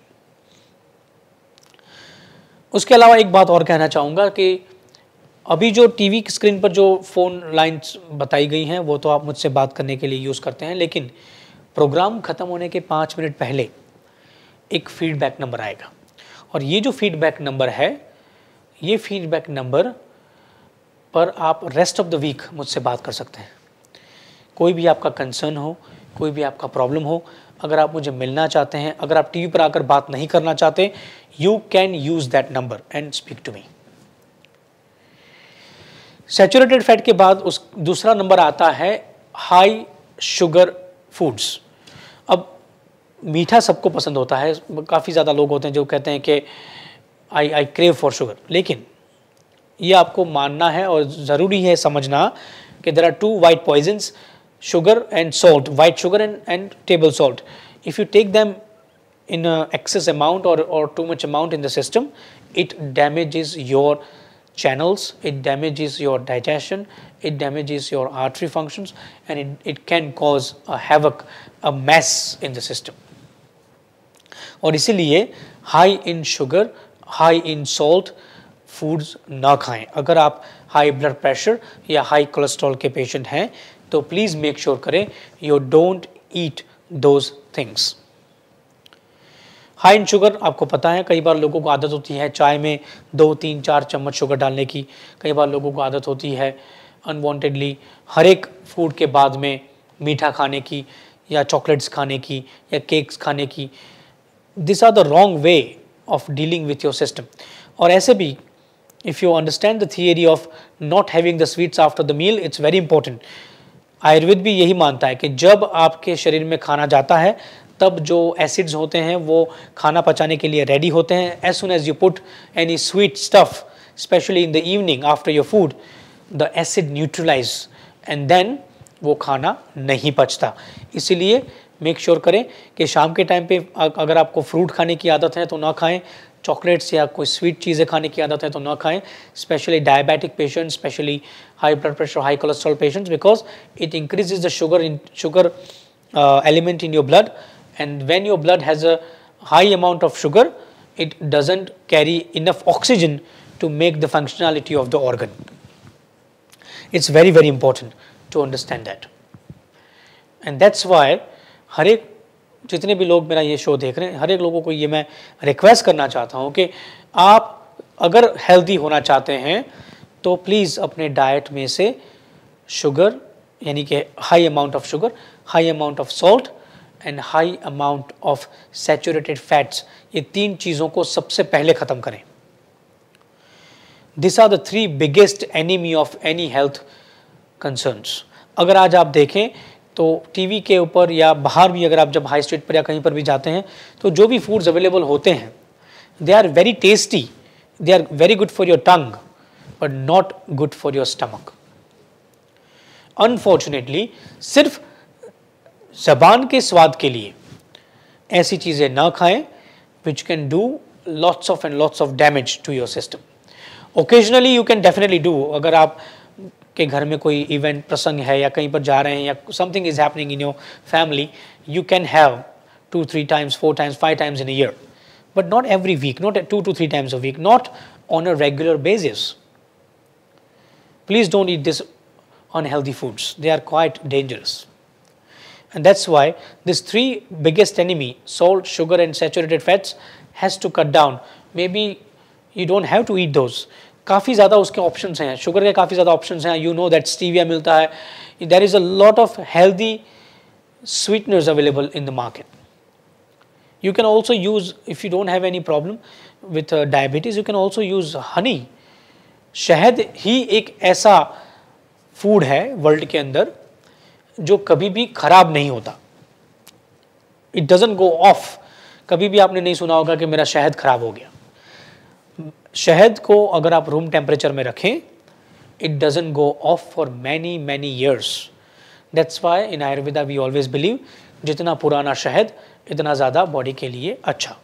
उसके अलावा एक बात और कहना चाहूँगा कि अभी जो टीवी स्क्रीन पर जो फ़ोन लाइन्स बताई गई हैं वो तो आप मुझसे बात करने के लिए यूज़ करते हैं, लेकिन प्रोग्राम ख़त्म होने के पाँच मिनट पहले एक फीडबैक नंबर आएगा। और ये जो फीडबैक नंबर है, ये फीडबैक नंबर पर आप रेस्ट ऑफ द वीक मुझसे बात कर सकते हैं। कोई भी आपका कंसर्न हो, कोई भी आपका प्रॉब्लम हो, अगर आप मुझे मिलना चाहते हैं, अगर आप टीवी पर आकर बात नहीं करना चाहते, you can use that number and speak to me. Saturated fat के बाद उस दूसरा नंबर आता है हाई शुगर फूड्स। अब मीठा सबको पसंद होता है, काफ़ी ज़्यादा लोग होते हैं जो कहते हैं कि I I crave for sugar, लेकिन ये आपको मानना है और ज़रूरी है समझना कि there are two white poisons, sugar and salt, white sugar and and table salt. If you take them in a excess amount or, or too much amount in the system, it damages your channels, it damages your digestion, it damages your artery functions, and it, it can cause a havoc, a mess in the system. और इसीलिए high in sugar, high in salt foods ना खाएं। अगर आप high blood pressure या high cholesterol के patient हैं तो please make sure करें you don't eat those things. High in sugar आपको पता है, कई बार लोगों को आदत होती है चाय में दो तीन चार चम्मच शुगर डालने की, कई बार लोगों को आदत होती है अनवांटेडली हर एक फूड के बाद में मीठा खाने की या चॉकलेट्स खाने की या केक्स खाने की। This are the wrong way of dealing with your system. और ऐसे भी if you understand the theory of not having the sweets after the meal, it's very important. Ayurveda भी यही मानता है कि जब आपके शरीर में खाना जाता है तब जो एसिड्स होते हैं वो खाना पचाने के लिए रेडी होते हैं। As soon as you put any sweet stuff specially in the evening after your food, the acid neutralise and then वो खाना नहीं पचता। इसीलिए मेक श्योर करें कि शाम के टाइम पे अगर आपको फ्रूट खाने की आदत है तो ना खाएं, चॉकलेट्स या कोई स्वीट चीज़ें खाने की आदत है तो ना खाएं, specially diabetic patients, specially high blood pressure, high cholesterol patients, because it increases the sugar in sugar element in your blood, and when your blood has a high amount of sugar it doesn't carry enough oxygen to make the functionality of the organ. It's very very important to understand that, and that's why हर एक जितने भी लोग मेरा ये show देख रहे हैं, हर एक लोगों को ये मैं रिक्वेस्ट करना चाहता हूँ कि आप अगर हेल्दी होना चाहते हैं तो प्लीज़ अपने डाइट में से शुगर यानी कि high amount of sugar, high amount of salt and high amount of saturated fats, ये तीन चीज़ों को सबसे पहले ख़त्म करें। This are the three biggest enemy of any health concerns. अगर आज आप देखें तो टीवी के ऊपर या बाहर भी अगर आप जब हाई स्ट्रीट पर या कहीं पर भी जाते हैं तो जो भी फूड्स अवेलेबल होते हैं they are very tasty, they are very good for your tongue but not good for your stomach. Unfortunately सिर्फ ज़बान के स्वाद के लिए ऐसी चीज़ें ना खाएं which can do lots of and lots of damage to your system. Occasionally you can definitely do, अगर आप के घर में कोई इवेंट प्रसंग है या कहीं पर जा रहे हैं या something is happening in your family, you can have two three times, four times, five times in a year, but not every week, not two two three times a week, not on a regular basis. Please don't eat this unhealthy foods, they are quite dangerous, and that's why this three biggest enemy, salt, sugar and saturated fats, has to cut down. Maybe you don't have to eat those. काफ़ी ज़्यादा उसके options हैं, sugar के काफ़ी ज़्यादा options हैं, you know that stevia मिलता है, there is a lot of healthy sweeteners available in the market. You can also use, if you don't have any problem with uh, diabetes, you can also use honey. शहद ही एक ऐसा food है world के अंदर जो कभी भी खराब नहीं होता, इट डजंट गो ऑफ। कभी भी आपने नहीं सुना होगा कि मेरा शहद खराब हो गया। शहद को अगर आप रूम टेम्परेचर में रखें, it doesn't go off for many many years. That's why in Ayurveda we always believe जितना पुराना शहद इतना ज़्यादा बॉडी के लिए अच्छा।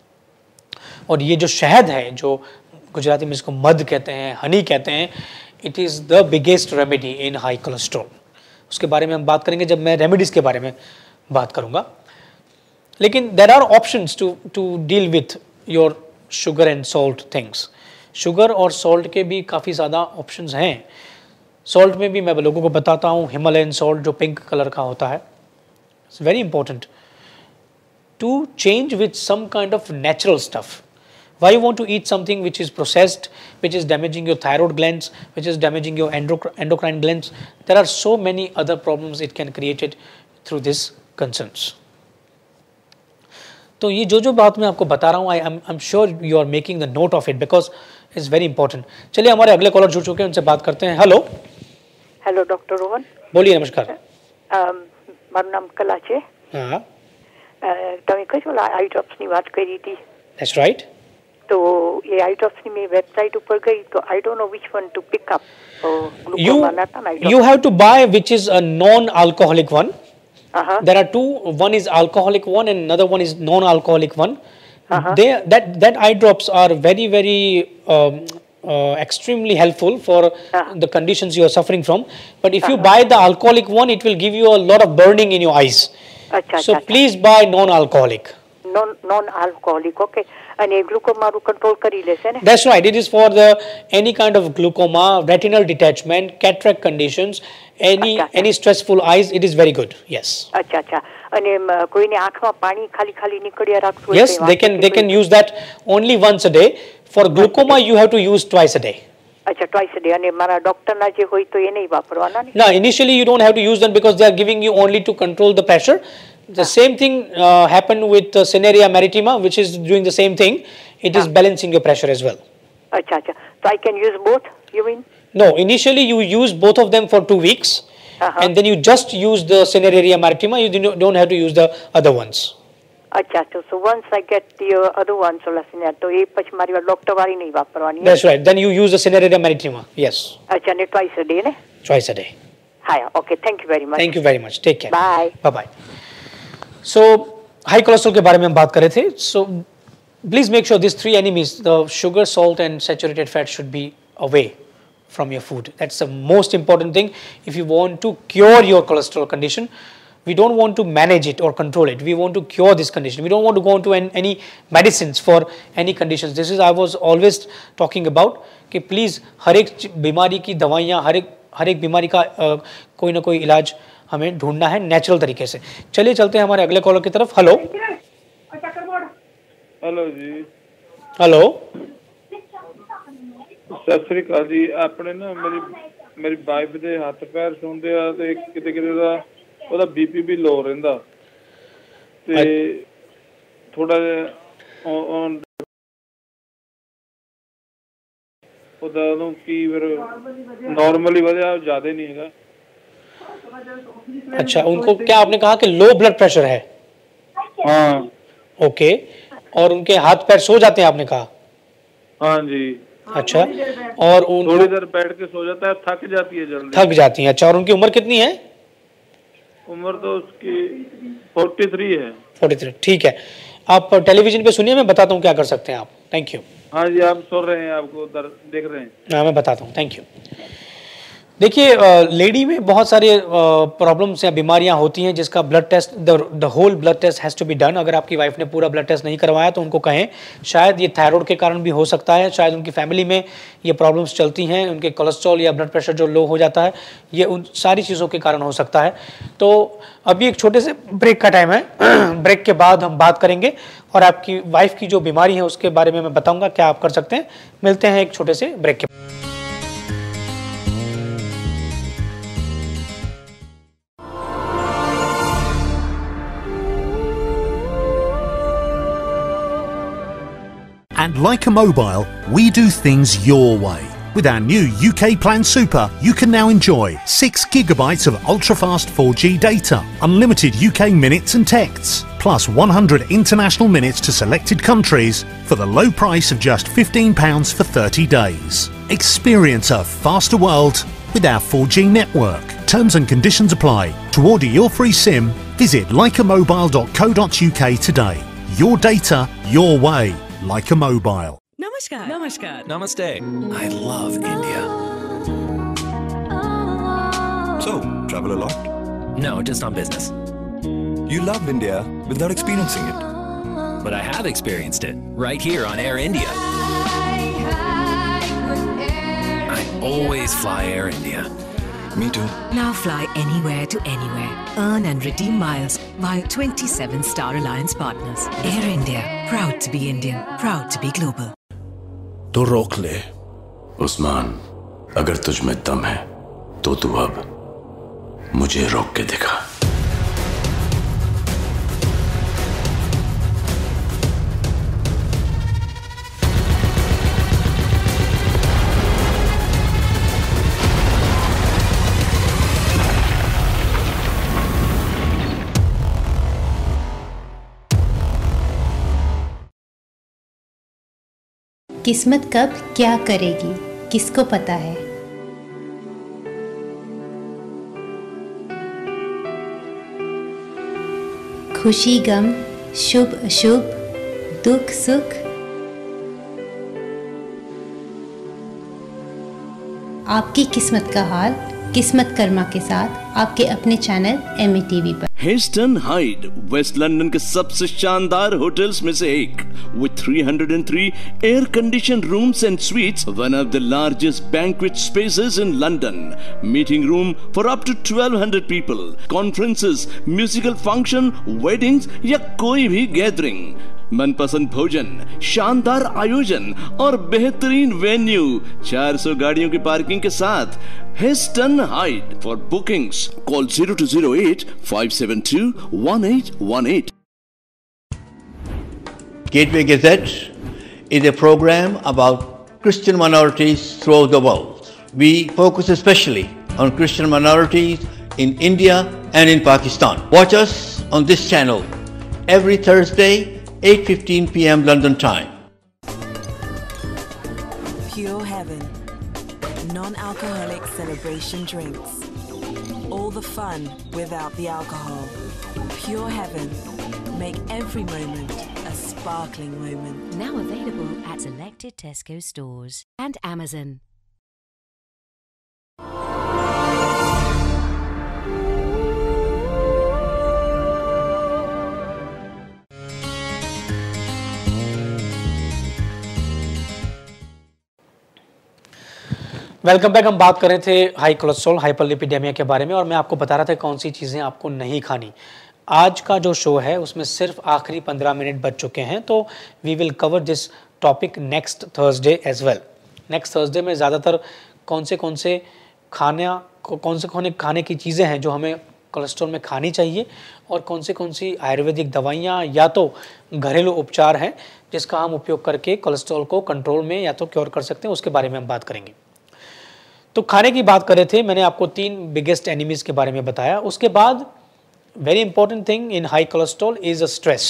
और ये जो शहद है, जो गुजराती में इसको मध कहते हैं, हनी कहते हैं, it is the biggest remedy in high cholesterol. उसके बारे में हम बात करेंगे जब मैं रेमेडीज़ के बारे में बात करूंगा। लेकिन there are options to to deal with your sugar and salt things. Sugar और सॉल्ट के भी काफ़ी ज़्यादा ऑप्शंस हैं। सॉल्ट में भी मैं लोगों को बताता हूँ हिमालयन सॉल्ट जो पिंक कलर का होता है, it's very important to change with some kind of natural stuff. Why you want to eat something which is processed, which is damaging your thyroid glands, which is damaging your endocrine glands? There are so many other problems it can create it through this concerns. तो ये जो जो बात मैं आपको बता रहा हूँ, I am I'm sure you are making the note of it because it's very important. चलिए हमारे अगले कॉलर जुड़ चुके हैं, उनसे बात करते हैं। Hello hello doctor Rohan. बोलिए। नमस्कार। મારું નામ કલા છે। હા, તમે કયો આઈ ડ્રોપ્સ ની વાત કરી હતી? That's right. तो ये आई ड्रॉप्स की मैं वेबसाइट ऊपर गई तो I don't know which one to pick up. You you have to buy which is a non-alcoholic one. Uh-huh. There are two. One is alcoholic one and another one is non-alcoholic one. Uh-huh. They that that eye drops are very very um, uh, extremely helpful for uh-huh. the conditions you are suffering from. But if uh-huh. you buy the alcoholic one, it will give you a lot of burning in your eyes. Achha, so achha, please buy non-alcoholic. Non non-alcoholic, okay. And glaucoma control kari lese ne? That's right. It is for the any kind of glaucoma, retinal detachment, cataract conditions, any achha, any stressful eyes. It is very good. Yes. अच्छा अच्छा। અને કોઈને આંખમાં પાણી ખાલી ખાલી નીકળ્યા રાખતું? Yes, they can they can use that only once a day. For glaucoma, you have to use twice a day. अच्छा, twice a day. અને મારા ડોક્ટરના જે હોય તો એ નહીં વાપરવાના ને? No, initially you don't have to use them because they are giving you only to control the pressure. The same thing uh, happened with uh, Cinerea maritima, which is doing the same thing. It is balancing your pressure as well. Acha, acha. So I can use both, you mean? No, initially you use both of them for two weeks, uh-huh. and then you just use the Cinerea maritima. You don't have to use the other ones. Acha, so, so once I get the uh, other ones, so let's say, तो ये पच मारी वाली doctor वाली नहीं वापरवानी है. That's right. Then you use the Cinerea maritima. Yes. अच्छा, ने twice a day ने? Twice a day. हाँ, okay. Thank you very much. Thank you very much. Take care. Bye. Bye bye. So high cholesterol के बारे में हम बात कर रहे थे. So please make sure these three enemies, the sugar, salt, and saturated fat, should be away from your food. That's the most important thing. If you want to cure your cholesterol condition, we don't want to manage it or control it. We want to cure this condition. We don't want to go into an, any medicines for any conditions. This is I was always talking about कि please हर एक बीमारी की दवाइयाँ, हर एक हर एक बीमारी का uh, कोई ना कोई इलाज हमें ढूंढना है नेचुरल तरीके से. चलिए चलते हैं हमारे अगले कॉलर की तरफ. हेलो हेलो जी. हेलो सत श्री अकाल जी. अपने ना मेरी मेरी वाइफ ਦੇ ਹੱਥ ਪੈਰ ਸੁੰਦੇ ਆ ਤੇ ਕਿਤੇ ਕਿਤੇ ਦਾ ਉਹਦਾ ਬੀਪੀ ਵੀ ਲੋ ਰਹਿੰਦਾ ਤੇ ਥੋੜਾ ਉਹਦਾ ਨੂੰ ਕੀ ਫਿਰ ਨਾਰਮਲੀ ਵਧਿਆ ਜ਼ਿਆਦਾ ਨਹੀਂ ਹੈਗਾ. अच्छा, उनको क्या आपने कहा कि लो ब्लड प्रेशर है? हाँ. ओके. और उनके हाथ पैर सो जाते हैं आपने कहा? हाँ जी. अच्छा. और उन थोड़ी देर बैठ के सो जाता है, थक जाती है जल्दी. थक जाती है. अच्छा. और उनकी उम्र कितनी है? उम्र तो उसकी तैंतालीस है. तैंतालीस. ठीक है. आप टेलीविजन पे सुनिए, मैं बताता हूँ क्या कर सकते हैं आप. Thank you. हाँ जी, आप सुन रहे हैं, आपको देख रहे हैं. हाँ, मैं बताता हूँ. Thank you. देखिए, लेडी में बहुत सारे प्रॉब्लम्स या बीमारियां होती हैं जिसका blood test the whole blood test has to be done. अगर आपकी वाइफ ने पूरा ब्लड टेस्ट नहीं करवाया तो उनको कहें. शायद ये थायराइड के कारण भी हो सकता है, शायद उनकी फैमिली में ये प्रॉब्लम्स चलती हैं, उनके कोलेस्ट्रॉल या ब्लड प्रेशर जो लो हो जाता है, ये उन सारी चीज़ों के कारण हो सकता है. तो अभी एक छोटे से ब्रेक का टाइम है. ब्रेक के बाद हम बात करेंगे और आपकी वाइफ की जो बीमारी है उसके बारे में मैं बताऊँगा क्या आप कर सकते हैं. मिलते हैं एक छोटे से ब्रेक के. At Leica Mobile, we do things your way. With our new U K Plan Super, you can now enjoy six gigabytes of ultra-fast four G data, unlimited U K minutes and texts, plus one hundred international minutes to selected countries for the low price of just fifteen pounds for thirty days. Experience a faster world with our four G network. Terms and conditions apply. To order your free SIM, visit leica mobile dot co dot U K today. Your data, your way. Leica Mobile. Namaskar. Namaskar. Namaste. I love India. So, travel a lot? No, just on business. You love India without experiencing it. But I have experienced it right here on Air India. I always fly Air India. Me too. Now fly anywhere to anywhere. Earn and redeem miles via twenty-seven Star Alliance partners. Air India. Proud to be Indian. Proud to be global. तो रोक ले. उस्मान, अगर तुझ में दम है तो तू अब मुझे रोक के दिखा. किस्मत कब क्या करेगी किसको पता है. खुशी गम, शुभ अशुभ, दुख सुख, आपकी किस्मत का हाल किस्मत कर्मा के साथ आपके अपने चैनल एम ए टीवी पर. हेस्टन हाइड वेस्ट लंदन के सबसे शानदार होटल्स में से एक with three hundred three air conditioned rooms and suites, one of the largest banquet spaces in London, meeting room for up to twelve hundred people, conferences, musical function, weddings या कोई भी gathering. मनपसंद भोजन, शानदार आयोजन और बेहतरीन वेन्यू, चार सौ गाड़ियों की पार्किंग के साथ Heston Hyde. For bookings call zero two zero eight five seven two one eight one eight. Gateway Gazette is a program about Christian minorities throughout the world. We focus especially on Christian minorities in India and in Pakistan. Watch us on this channel every Thursday, eight fifteen p m London time. Pure Heaven. Non-alcoholic celebration drinks. All the fun without the alcohol. Pure Heaven. Make every moment a sparkling moment. Now available at selected Tesco stores and Amazon. Welcome back. हम बात कर रहे थे high cholesterol, hyperlipidemia के बारे में, और मैं आपको बता रहा था कौन सी चीज़ें आपको नहीं खानी। आज का जो शो है उसमें सिर्फ आखिरी पंद्रह मिनट बच चुके हैं, तो we will cover this topic next Thursday as well. Next Thursday में ज़्यादातर कौन से कौन से खाना कौन से कौन खाने की चीज़ें हैं जो हमें कोलेस्ट्रॉल में खानी चाहिए, और कौन से कौन सी आयुर्वेदिक दवाइयाँ या तो घरेलू उपचार हैं जिसका हम उपयोग करके कोलेस्ट्रॉल को कंट्रोल में या तो क्योर कर सकते हैं, उसके बारे में हम बात करेंगे। तो खाने की बात कर रहे थे, मैंने आपको तीन बिगेस्ट एनिमीज़ के बारे में बताया। उसके बाद very important thing in high cholesterol is a stress.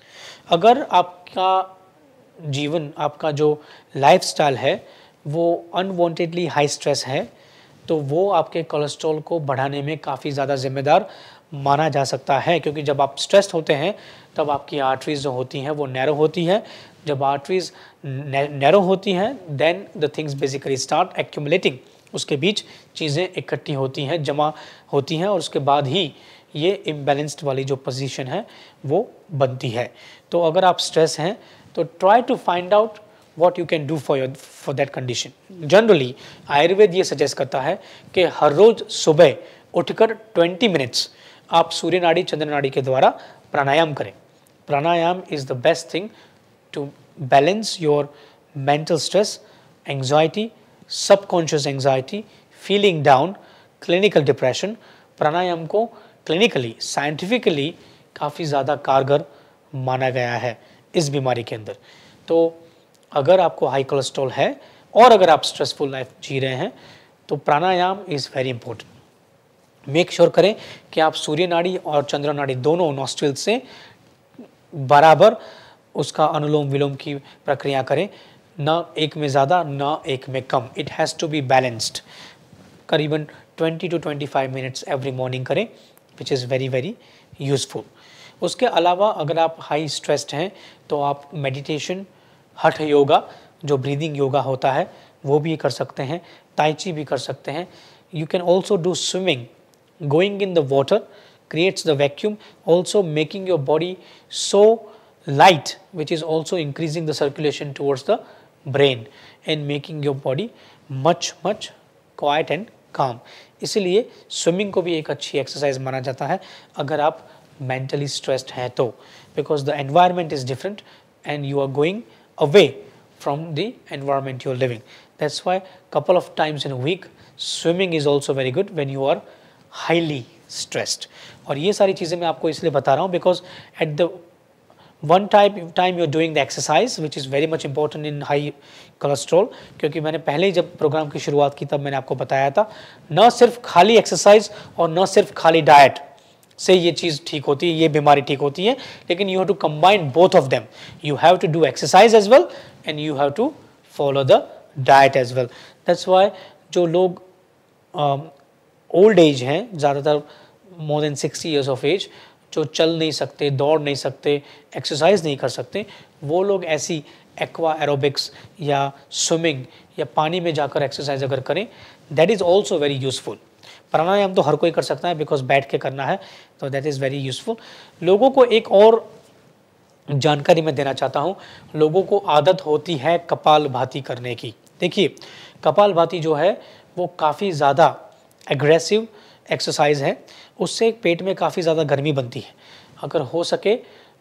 अगर आपका जीवन, आपका जो लाइफस्टाइल है वो अनवांटेडली हाई स्ट्रेस है, तो वो आपके कोलेस्ट्रॉल को बढ़ाने में काफ़ी ज़्यादा जिम्मेदार माना जा सकता है, क्योंकि जब आप स्ट्रेस्ड होते हैं तब आपकी आर्टरीज जो होती हैं वो नैरो होती है। जब आर्टरीज नैरो होती हैं then the things basically start accumulating, उसके बीच चीज़ें इकट्ठी होती हैं, जमा होती हैं, और उसके बाद ही ये इम्बैलेंस्ड वाली जो पोजीशन है वो बनती है। तो अगर आप स्ट्रेस हैं तो try to find out what you can do for your for that condition. Generally Ayurveda ये सजेस्ट करता है कि हर रोज़ सुबह उठकर ट्वेंटी मिनट्स आप सूर्य नाड़ी, चंद्र नाड़ी के द्वारा प्राणायाम करें। Pranayama is the best thing to balance your mental stress, anxiety, subconscious anxiety, feeling down, clinical depression. प्राणायाम को क्लिनिकली, साइंटिफिकली काफ़ी ज़्यादा कारगर माना गया है इस बीमारी के अंदर। तो अगर आपको हाई कोलेस्ट्रॉल है और अगर आप स्ट्रेसफुल लाइफ जी रहे हैं तो pranayama is very important. Make sure करें कि आप सूर्य नाड़ी और चंद्र नाड़ी दोनों नॉस्ट्रिल से बराबर उसका अनुलोम विलोम की प्रक्रिया करें, ना एक में ज़्यादा ना एक में कम। It has to be balanced. करीबन twenty to twenty five minutes every morning करें, which is very very useful. उसके अलावा अगर आप हाई स्ट्रेस्ड हैं तो आप मेडिटेशन, हठ योगा जो ब्रीदिंग योगा होता है वो भी कर सकते हैं, ताई ची भी कर सकते हैं। You can also do swimming, going in the water creates the vacuum, also making your body so light, which is also increasing the circulation towards the brain and making your body much much quiet and calm. इसलिए swimming को भी एक अच्छी exercise माना जाता है अगर आप mentally stressed हैं तो, because the environment is different and you are going away from the environment you are living. That's why couple of times in a week swimming is also very good when you are highly stressed. और ये सारी चीज़ें मैं आपको इसलिए बता रहा हूँ because at the one time time you're doing the exercise which is very much important in high cholesterol, क्योंकि मैंने पहले ही जब प्रोग्राम की शुरुआत की तब मैंने आपको बताया था न सिर्फ खाली एक्सरसाइज और न सिर्फ खाली डाइट से ये चीज़ ठीक होती है, ये बीमारी ठीक होती है, लेकिन you have to combine both of them. You have to do exercise as well and you have to follow the diet as well. That's why जो लोग ओल्ड एज हैं, ज़्यादातर more than sixty years of age, जो चल नहीं सकते, दौड़ नहीं सकते, एक्सरसाइज नहीं कर सकते, वो लोग ऐसी एक्वा एरोबिक्स या स्विमिंग या पानी में जाकर एक्सरसाइज अगर करें, that is also very useful. प्राणायाम तो हर कोई कर सकता है बिकॉज बैठ के करना है, तो दैट इज़ वेरी यूज़फुल। लोगों को एक और जानकारी मैं देना चाहता हूँ। लोगों को आदत होती है कपालभाति करने की। देखिए, कपालभाति जो है वो काफ़ी ज़्यादा एग्रेसिव एक्सरसाइज है, उससे पेट में काफ़ी ज़्यादा गर्मी बनती है। अगर हो सके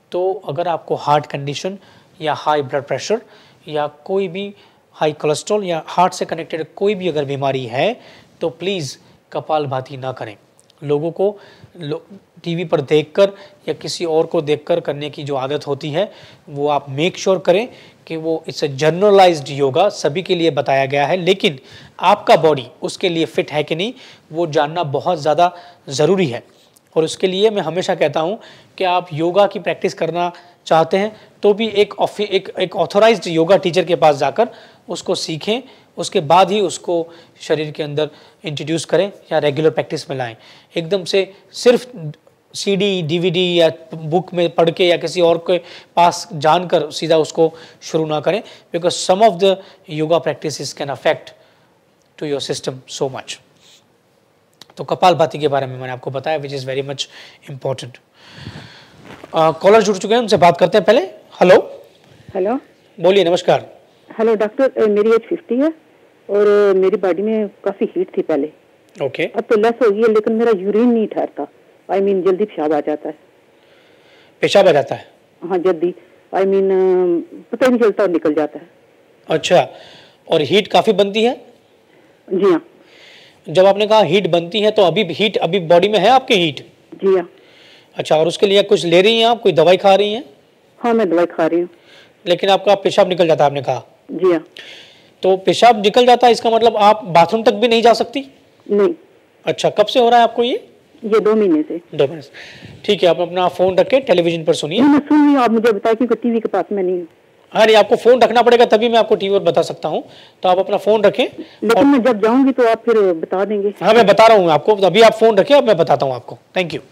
तो अगर आपको हार्ट कंडीशन या हाई ब्लड प्रेशर या कोई भी हाई कोलेस्ट्रॉल या हार्ट से कनेक्टेड कोई भी अगर बीमारी है तो प्लीज़ कपालभाति ना करें। लोगों को लो, टीवी पर देखकर या किसी और को देखकर करने की जो आदत होती है वो आप मेक श्योर करें कि वो इट्स अ जनरलाइज्ड योगा, सभी के लिए बताया गया है, लेकिन आपका बॉडी उसके लिए फिट है कि नहीं वो जानना बहुत ज़्यादा ज़रूरी है। और उसके लिए मैं हमेशा कहता हूँ कि आप योगा की प्रैक्टिस करना चाहते हैं तो भी एक एक एक ऑथोराइज्ड योगा टीचर के पास जाकर उसको सीखें, उसके बाद ही उसको शरीर के अंदर इंट्रोड्यूस करें या रेगुलर प्रैक्टिस में लाएं। एकदम से सिर्फ सीडी, डीवीडी या बुक में पढ़ के या किसी और के पास जानकर सीधा उसको शुरू ना करें, because some of the yoga practices can affect to your system so much. तो कपालभाति के बारे में मैंने आपको बताया, which is very much important. Caller जुड़ चुके हैं, उनसे बात करते हैं पहले। हेलो हेलो, बोलिए। नमस्कार। हेलो डॉक्टर, मेरी एज फिफ्टी है और मेरी बॉडी में काफ़ी हीट थी पहले। Okay okay. अब तो लेस हो गई है, लेकिन मेरा यूरिन नहीं ठहरता। आई मीन जल्दी पेशाब आ जाता है। पेशाब आ जाता है? हाँ जल्दी, आई मीन पता ही नहीं चलता और निकल जाता है। अच्छा, और हीट काफ़ी बनती है? जी हाँ। जब आपने कहा हीट बनती है तो अभी हीट अभी बॉडी में है आपके हीट? जी हाँ। अच्छा, और उसके लिए कुछ ले रही हैं आप, कोई दवाई खा रही हैं? हाँ मैं दवाई खा रही हूँ। लेकिन आपका पेशाब निकल जाता है आपने कहा? जी हाँ। तो पेशाब निकल जाता है, इसका मतलब आप बाथरूम तक भी नहीं जा सकती? नहीं। अच्छा, कब से हो रहा है आपको ये? ये दो महीने से। दो महीने से, ठीक है। आप अपना फोन रख के टेलीविजन पर सुनिए। मैं सुन रही हूँ, आप मुझे बताइए क्योंकि टीवी के पास में नहीं हूँ। अरे आपको फोन रखना पड़ेगा तभी मैं आपको टीवी पर बता सकता हूँ, तो आप अपना फोन रखें। लेकिन और... मैं जब जाऊंगी तो आप फिर बता देंगे। हाँ मैं बता रहा हूँ आपको, अभी आप फोन रखें, अब मैं बताता हूँ आपको। Thank you.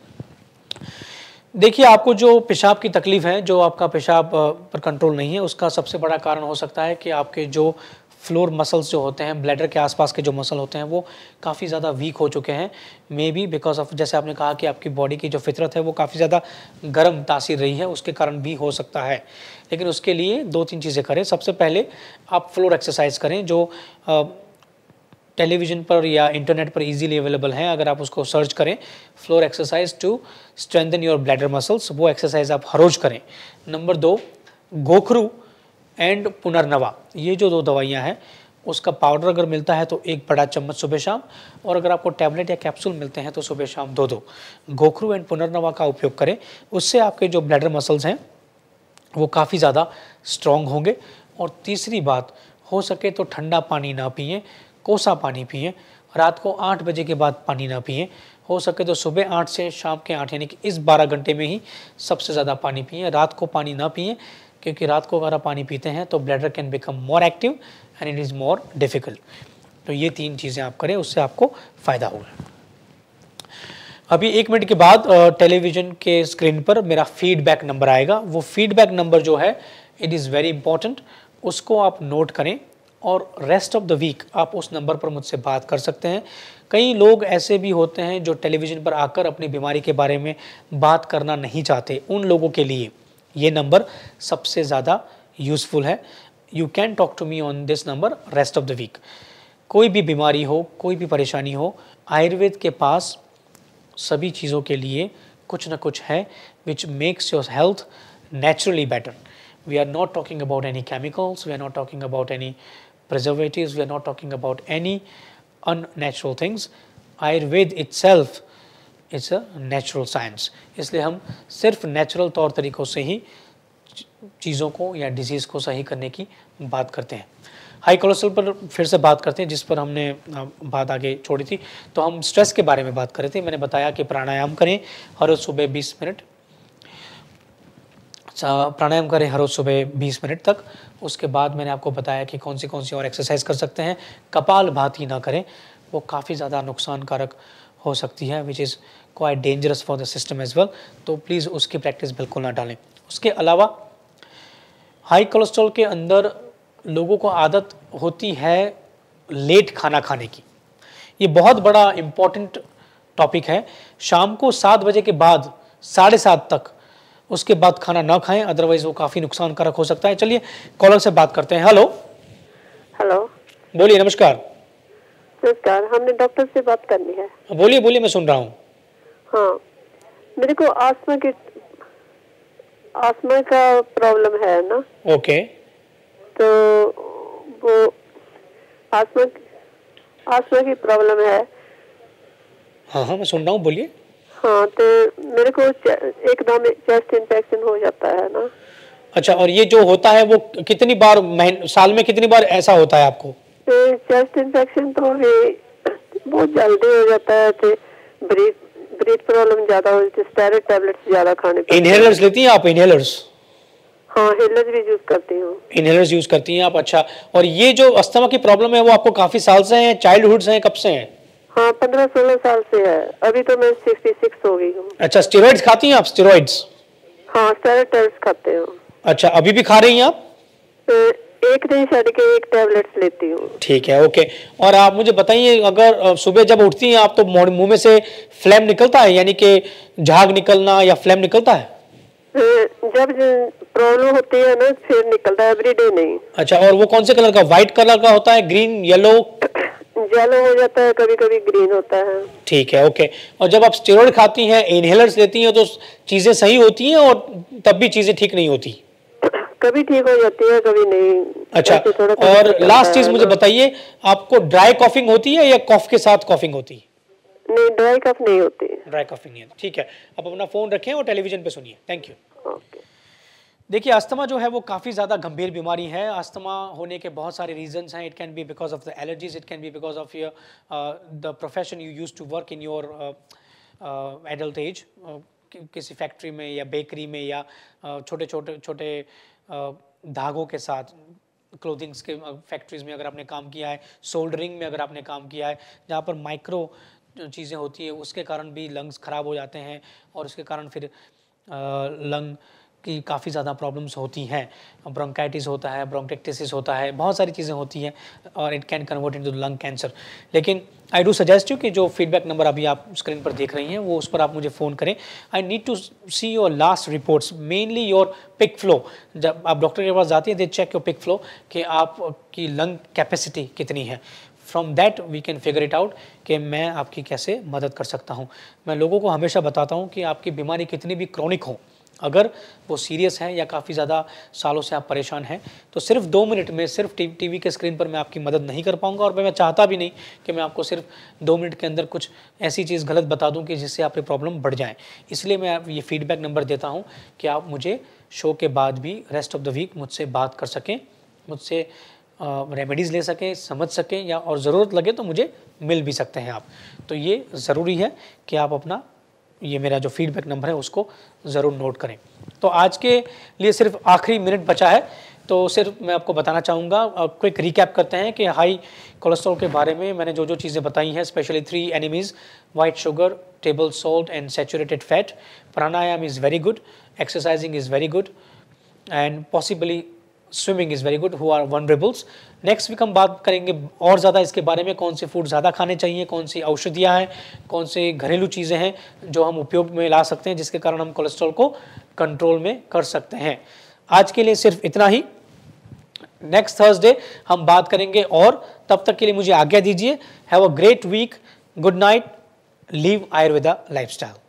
देखिए, आपको जो पेशाब की तकलीफ है, जो आपका पेशाब पर कंट्रोल नहीं है, उसका सबसे बड़ा कारण हो सकता है कि आपके जो फ्लोर मसल्स जो होते हैं, ब्लैडर के आसपास के जो मसल होते हैं, वो काफ़ी ज़्यादा वीक हो चुके हैं। मे बी बिकॉज ऑफ, जैसे आपने कहा कि आपकी बॉडी की जो फितरत है वो काफ़ी ज़्यादा गर्म तासीर रही है, उसके कारण भी हो सकता है। लेकिन उसके लिए दो तीन चीज़ें करें। सबसे पहले आप फ्लोर एक्सरसाइज करें, जो आ, टेलीविज़न पर या इंटरनेट पर इजीली अवेलेबल हैं। अगर आप उसको सर्च करें, floor exercise to strengthen your bladder muscles, वो एक्सरसाइज आप हर रोज करें। नंबर दो, गोखरू एंड पुनर्नवा, ये जो दो दवाइयाँ हैं उसका पाउडर अगर मिलता है तो एक बड़ा चम्मच सुबह शाम, और अगर आपको टैबलेट या कैप्सूल मिलते हैं तो सुबह शाम दो दो। गोखरू एंड पुनर्नवा का उपयोग करें, उससे आपके जो ब्लैडर मसल्स हैं वो काफ़ी ज़्यादा स्ट्रॉन्ग होंगे। और तीसरी बात, हो सके तो ठंडा पानी ना पिएँ, कोसा पानी पिएं। रात को आठ बजे के बाद पानी ना पिएं। हो सके तो सुबह आठ से शाम के आठ, यानी कि इस बारह घंटे में ही सबसे ज़्यादा पानी पिएं। रात को पानी ना पिएं, क्योंकि रात को अगर आप पानी पीते हैं तो bladder can become more active and it is more difficult. तो ये तीन चीज़ें आप करें, उससे आपको फ़ायदा होगा। अभी एक मिनट के बाद टेलीविज़न के स्क्रीन पर मेरा फीडबैक नंबर आएगा। वो फीडबैक नंबर जो है, इट इज़ वेरी इंपॉर्टेंट, उसको आप नोट करें और रेस्ट ऑफ द वीक आप उस नंबर पर मुझसे बात कर सकते हैं। कई लोग ऐसे भी होते हैं जो टेलीविज़न पर आकर अपनी बीमारी के बारे में बात करना नहीं चाहते, उन लोगों के लिए ये नंबर सबसे ज़्यादा यूज़फुल है। You can talk to me on this number rest of the week. कोई भी बीमारी हो, कोई भी परेशानी हो, आयुर्वेद के पास सभी चीज़ों के लिए कुछ ना कुछ है which makes your health naturally better. We are not talking about any chemicals, we are not talking about any preservatives, we are not talking about any unnatural things. Ayurveda itself is a natural science. इसलिए हम सिर्फ natural तौर तरीक़ों से ही चीज़ों को या disease को सही करने की बात करते हैं। हाई कोलेस्ट्रॉल पर फिर से बात करते हैं, जिस पर हमने बात आगे छोड़ी थी। तो हम स्ट्रेस के बारे में बात कर रहे थे। मैंने बताया कि प्राणायाम करें हर रोज़ सुबह बीस मिनट, प्राणायाम करें हर रोज़ सुबह बीस मिनट तक। उसके बाद मैंने आपको बताया कि कौन सी कौन सी और एक्सरसाइज कर सकते हैं। कपालभाति ना करें, वो काफ़ी ज़्यादा नुकसानकारक हो सकती है, which is quite dangerous for the system as well. तो प्लीज़ उसकी प्रैक्टिस बिल्कुल ना डालें। उसके अलावा हाई कोलेस्ट्रॉल के अंदर लोगों को आदत होती है लेट खाना खाने की। ये बहुत बड़ा इम्पॉर्टेंट टॉपिक है। शाम को सात बजे के बाद साढ़े सात तक उसके बाद खाना ना खाएं, अदरवाइज वो काफ़ी नुकसानकारक हो सकता है। चलिए कॉलर से बात करते हैं। हेलो हेलो, बोलिए। नमस्कार। नमस्कार, हमने डॉक्टर से बात करनी है। बोलिए बोलिए, मैं सुन रहा हूँ। हाँ, मेरे को आस्थमा की आसमा का प्रॉब्लम है ना। ओके। तो वो आसमा आसमा की प्रॉब्लम है। हाँ हाँ मैं सुन रहा हूँ, बोलिए। हाँ, तो मेरे को एकदम चेस्ट इन्फेक्शन हो जाता है ना। अच्छा, और ये जो होता है वो कितनी बार महीने साल में कितनी बार ऐसा होता है आपको? चेस्ट इन्फेक्शन तो बहुत जल्दी हो जाता है, तो ब्रीथ ब्रीथ प्रॉब्लम ज्यादा हो जाती है, स्टेरॉइड टैबलेट्स ज्यादा खाने पड़ते हैं। इनहेलर्स लेती हैं आप? इनहेलर्स? हाँ, इनहेलर्स भी यूज करती हूँ। इनहेलर्स यूज करती हैं आप, अच्छा। और ये जो अस्थमा की प्रॉब्लम है वो आपको काफी साल से है, चाइल्डहुड से है, कब से है? हाँ, पंद्रह सोलह साल से है, अभी तो मैं सिक्सटी सिक्स हो गई हूँ। अच्छा, स्टेरॉइड्स खाती हैं आप? स्टेरॉइड्स? हाँ, स्टेरॉइड टैबलेट्स खाते हूँ। अच्छा, अभी भी खा रही हैं आप? एक दिन छड़ के एक टैबलेट्स लेती हूँ। ठीक है, ओके। और आप मुझे बताइए, अगर सुबह जब उठती हैं आप तो मुंह में से फ्लेम निकलता है, यानी कि झाग निकलना या फ्लेम निकलता है? जब प्रॉब्लम होती है ना फिर निकलता है, एवरीडे नहीं। अच्छा, और वो कौन से कलर का? व्हाइट कलर का होता है, ग्रीन, येलो? येलो हो जाता है, कभी कभी ग्रीन होता है। ठीक है, ओके। और जब आप स्टेरॉइड खाती हैं, इनहेलर्स लेती हैं, तो चीजें सही होती हैं और तब भी चीजें ठीक नहीं होती? कभी ठीक हो जाती है, कभी नहीं। अच्छा, और लास्ट चीज मुझे बताइए, आपको ड्राई कॉफिंग होती है या कॉफ के साथ कॉफिंग होती है? नहीं, ड्राई कफ नहीं होती। ड्राई कॉफिंग नहीं है, ठीक है। अब अपना फोन रखें और टेलीविजन पे सुनिए। Thank you. देखिए, अस्थमा जो है वो काफ़ी ज़्यादा गंभीर बीमारी है। अस्थमा होने के बहुत सारे रीजंस हैं। It can be because of the allergies, it can be because of your the profession you use to work in your adult age, किसी फैक्ट्री में या बेकरी में या छोटे छोटे छोटे धागों के साथ क्लोथिंग्स के फैक्ट्रीज में अगर आपने काम किया है, सोल्डरिंग में अगर आपने काम किया है, जहाँ पर माइक्रो चीज़ें होती है, उसके कारण भी लंग्स ख़राब हो जाते हैं और उसके कारण फिर लंग की काफ़ी ज़्यादा प्रॉब्लम्स होती हैं। ब्रोंकाइटिस होता है, ब्रोंकेक्टिसिस होता है, बहुत सारी चीज़ें होती हैं और it can convert into lung cancer. लेकिन आई डू सजेस्ट यू कि जो फीडबैक नंबर अभी आप स्क्रीन पर देख रही हैं वो उस पर आप मुझे फ़ोन करें। I need to see your last reports, mainly your peak flow. जब आप डॉक्टर के पास जाती हैं, they check your peak flow कि आपकी लंग कैपेसिटी कितनी है। From that we can figure it out कि मैं आपकी कैसे मदद कर सकता हूँ। मैं लोगों को हमेशा बताता हूँ कि आपकी बीमारी कितनी भी क्रॉनिक हो, अगर वो सीरियस है या काफ़ी ज़्यादा सालों से आप परेशान हैं, तो सिर्फ दो मिनट में, सिर्फ टीवी के स्क्रीन पर मैं आपकी मदद नहीं कर पाऊंगा और मैं चाहता भी नहीं कि मैं आपको सिर्फ दो मिनट के अंदर कुछ ऐसी चीज़ गलत बता दूं कि जिससे आपकी प्रॉब्लम बढ़ जाए। इसलिए मैं ये फीडबैक नंबर देता हूं कि आप मुझे शो के बाद भी रेस्ट ऑफ द वीक मुझसे बात कर सकें, मुझसे रेमेडीज़ ले सकें, समझ सकें, या और ज़रूरत लगे तो मुझे मिल भी सकते हैं आप। तो ये ज़रूरी है कि आप अपना ये मेरा जो फीडबैक नंबर है उसको ज़रूर नोट करें। तो आज के लिए सिर्फ आखिरी मिनट बचा है, तो सिर्फ मैं आपको बताना चाहूँगा, क्विक रिकैप करते हैं कि हाई कोलेस्ट्रॉल के बारे में मैंने जो जो चीज़ें बताई हैं, specially three enemies, white sugar, table salt and saturated fat. Pranayama is very good, exercising is very good, and possibly swimming is very good who are vulnerables. Next week हम बात करेंगे और ज़्यादा इसके बारे में, कौन से फूड ज़्यादा खाने चाहिए, कौन सी औषधियाँ हैं, कौन से घरेलू चीज़ें हैं जो हम उपयोग में ला सकते हैं जिसके कारण हम कोलेस्ट्रॉल को कंट्रोल में कर सकते हैं। आज के लिए सिर्फ इतना ही। नेक्स्ट थर्सडे हम बात करेंगे और तब तक के लिए मुझे आज्ञा दीजिए। Have a great week, good night, live Ayurveda lifestyle.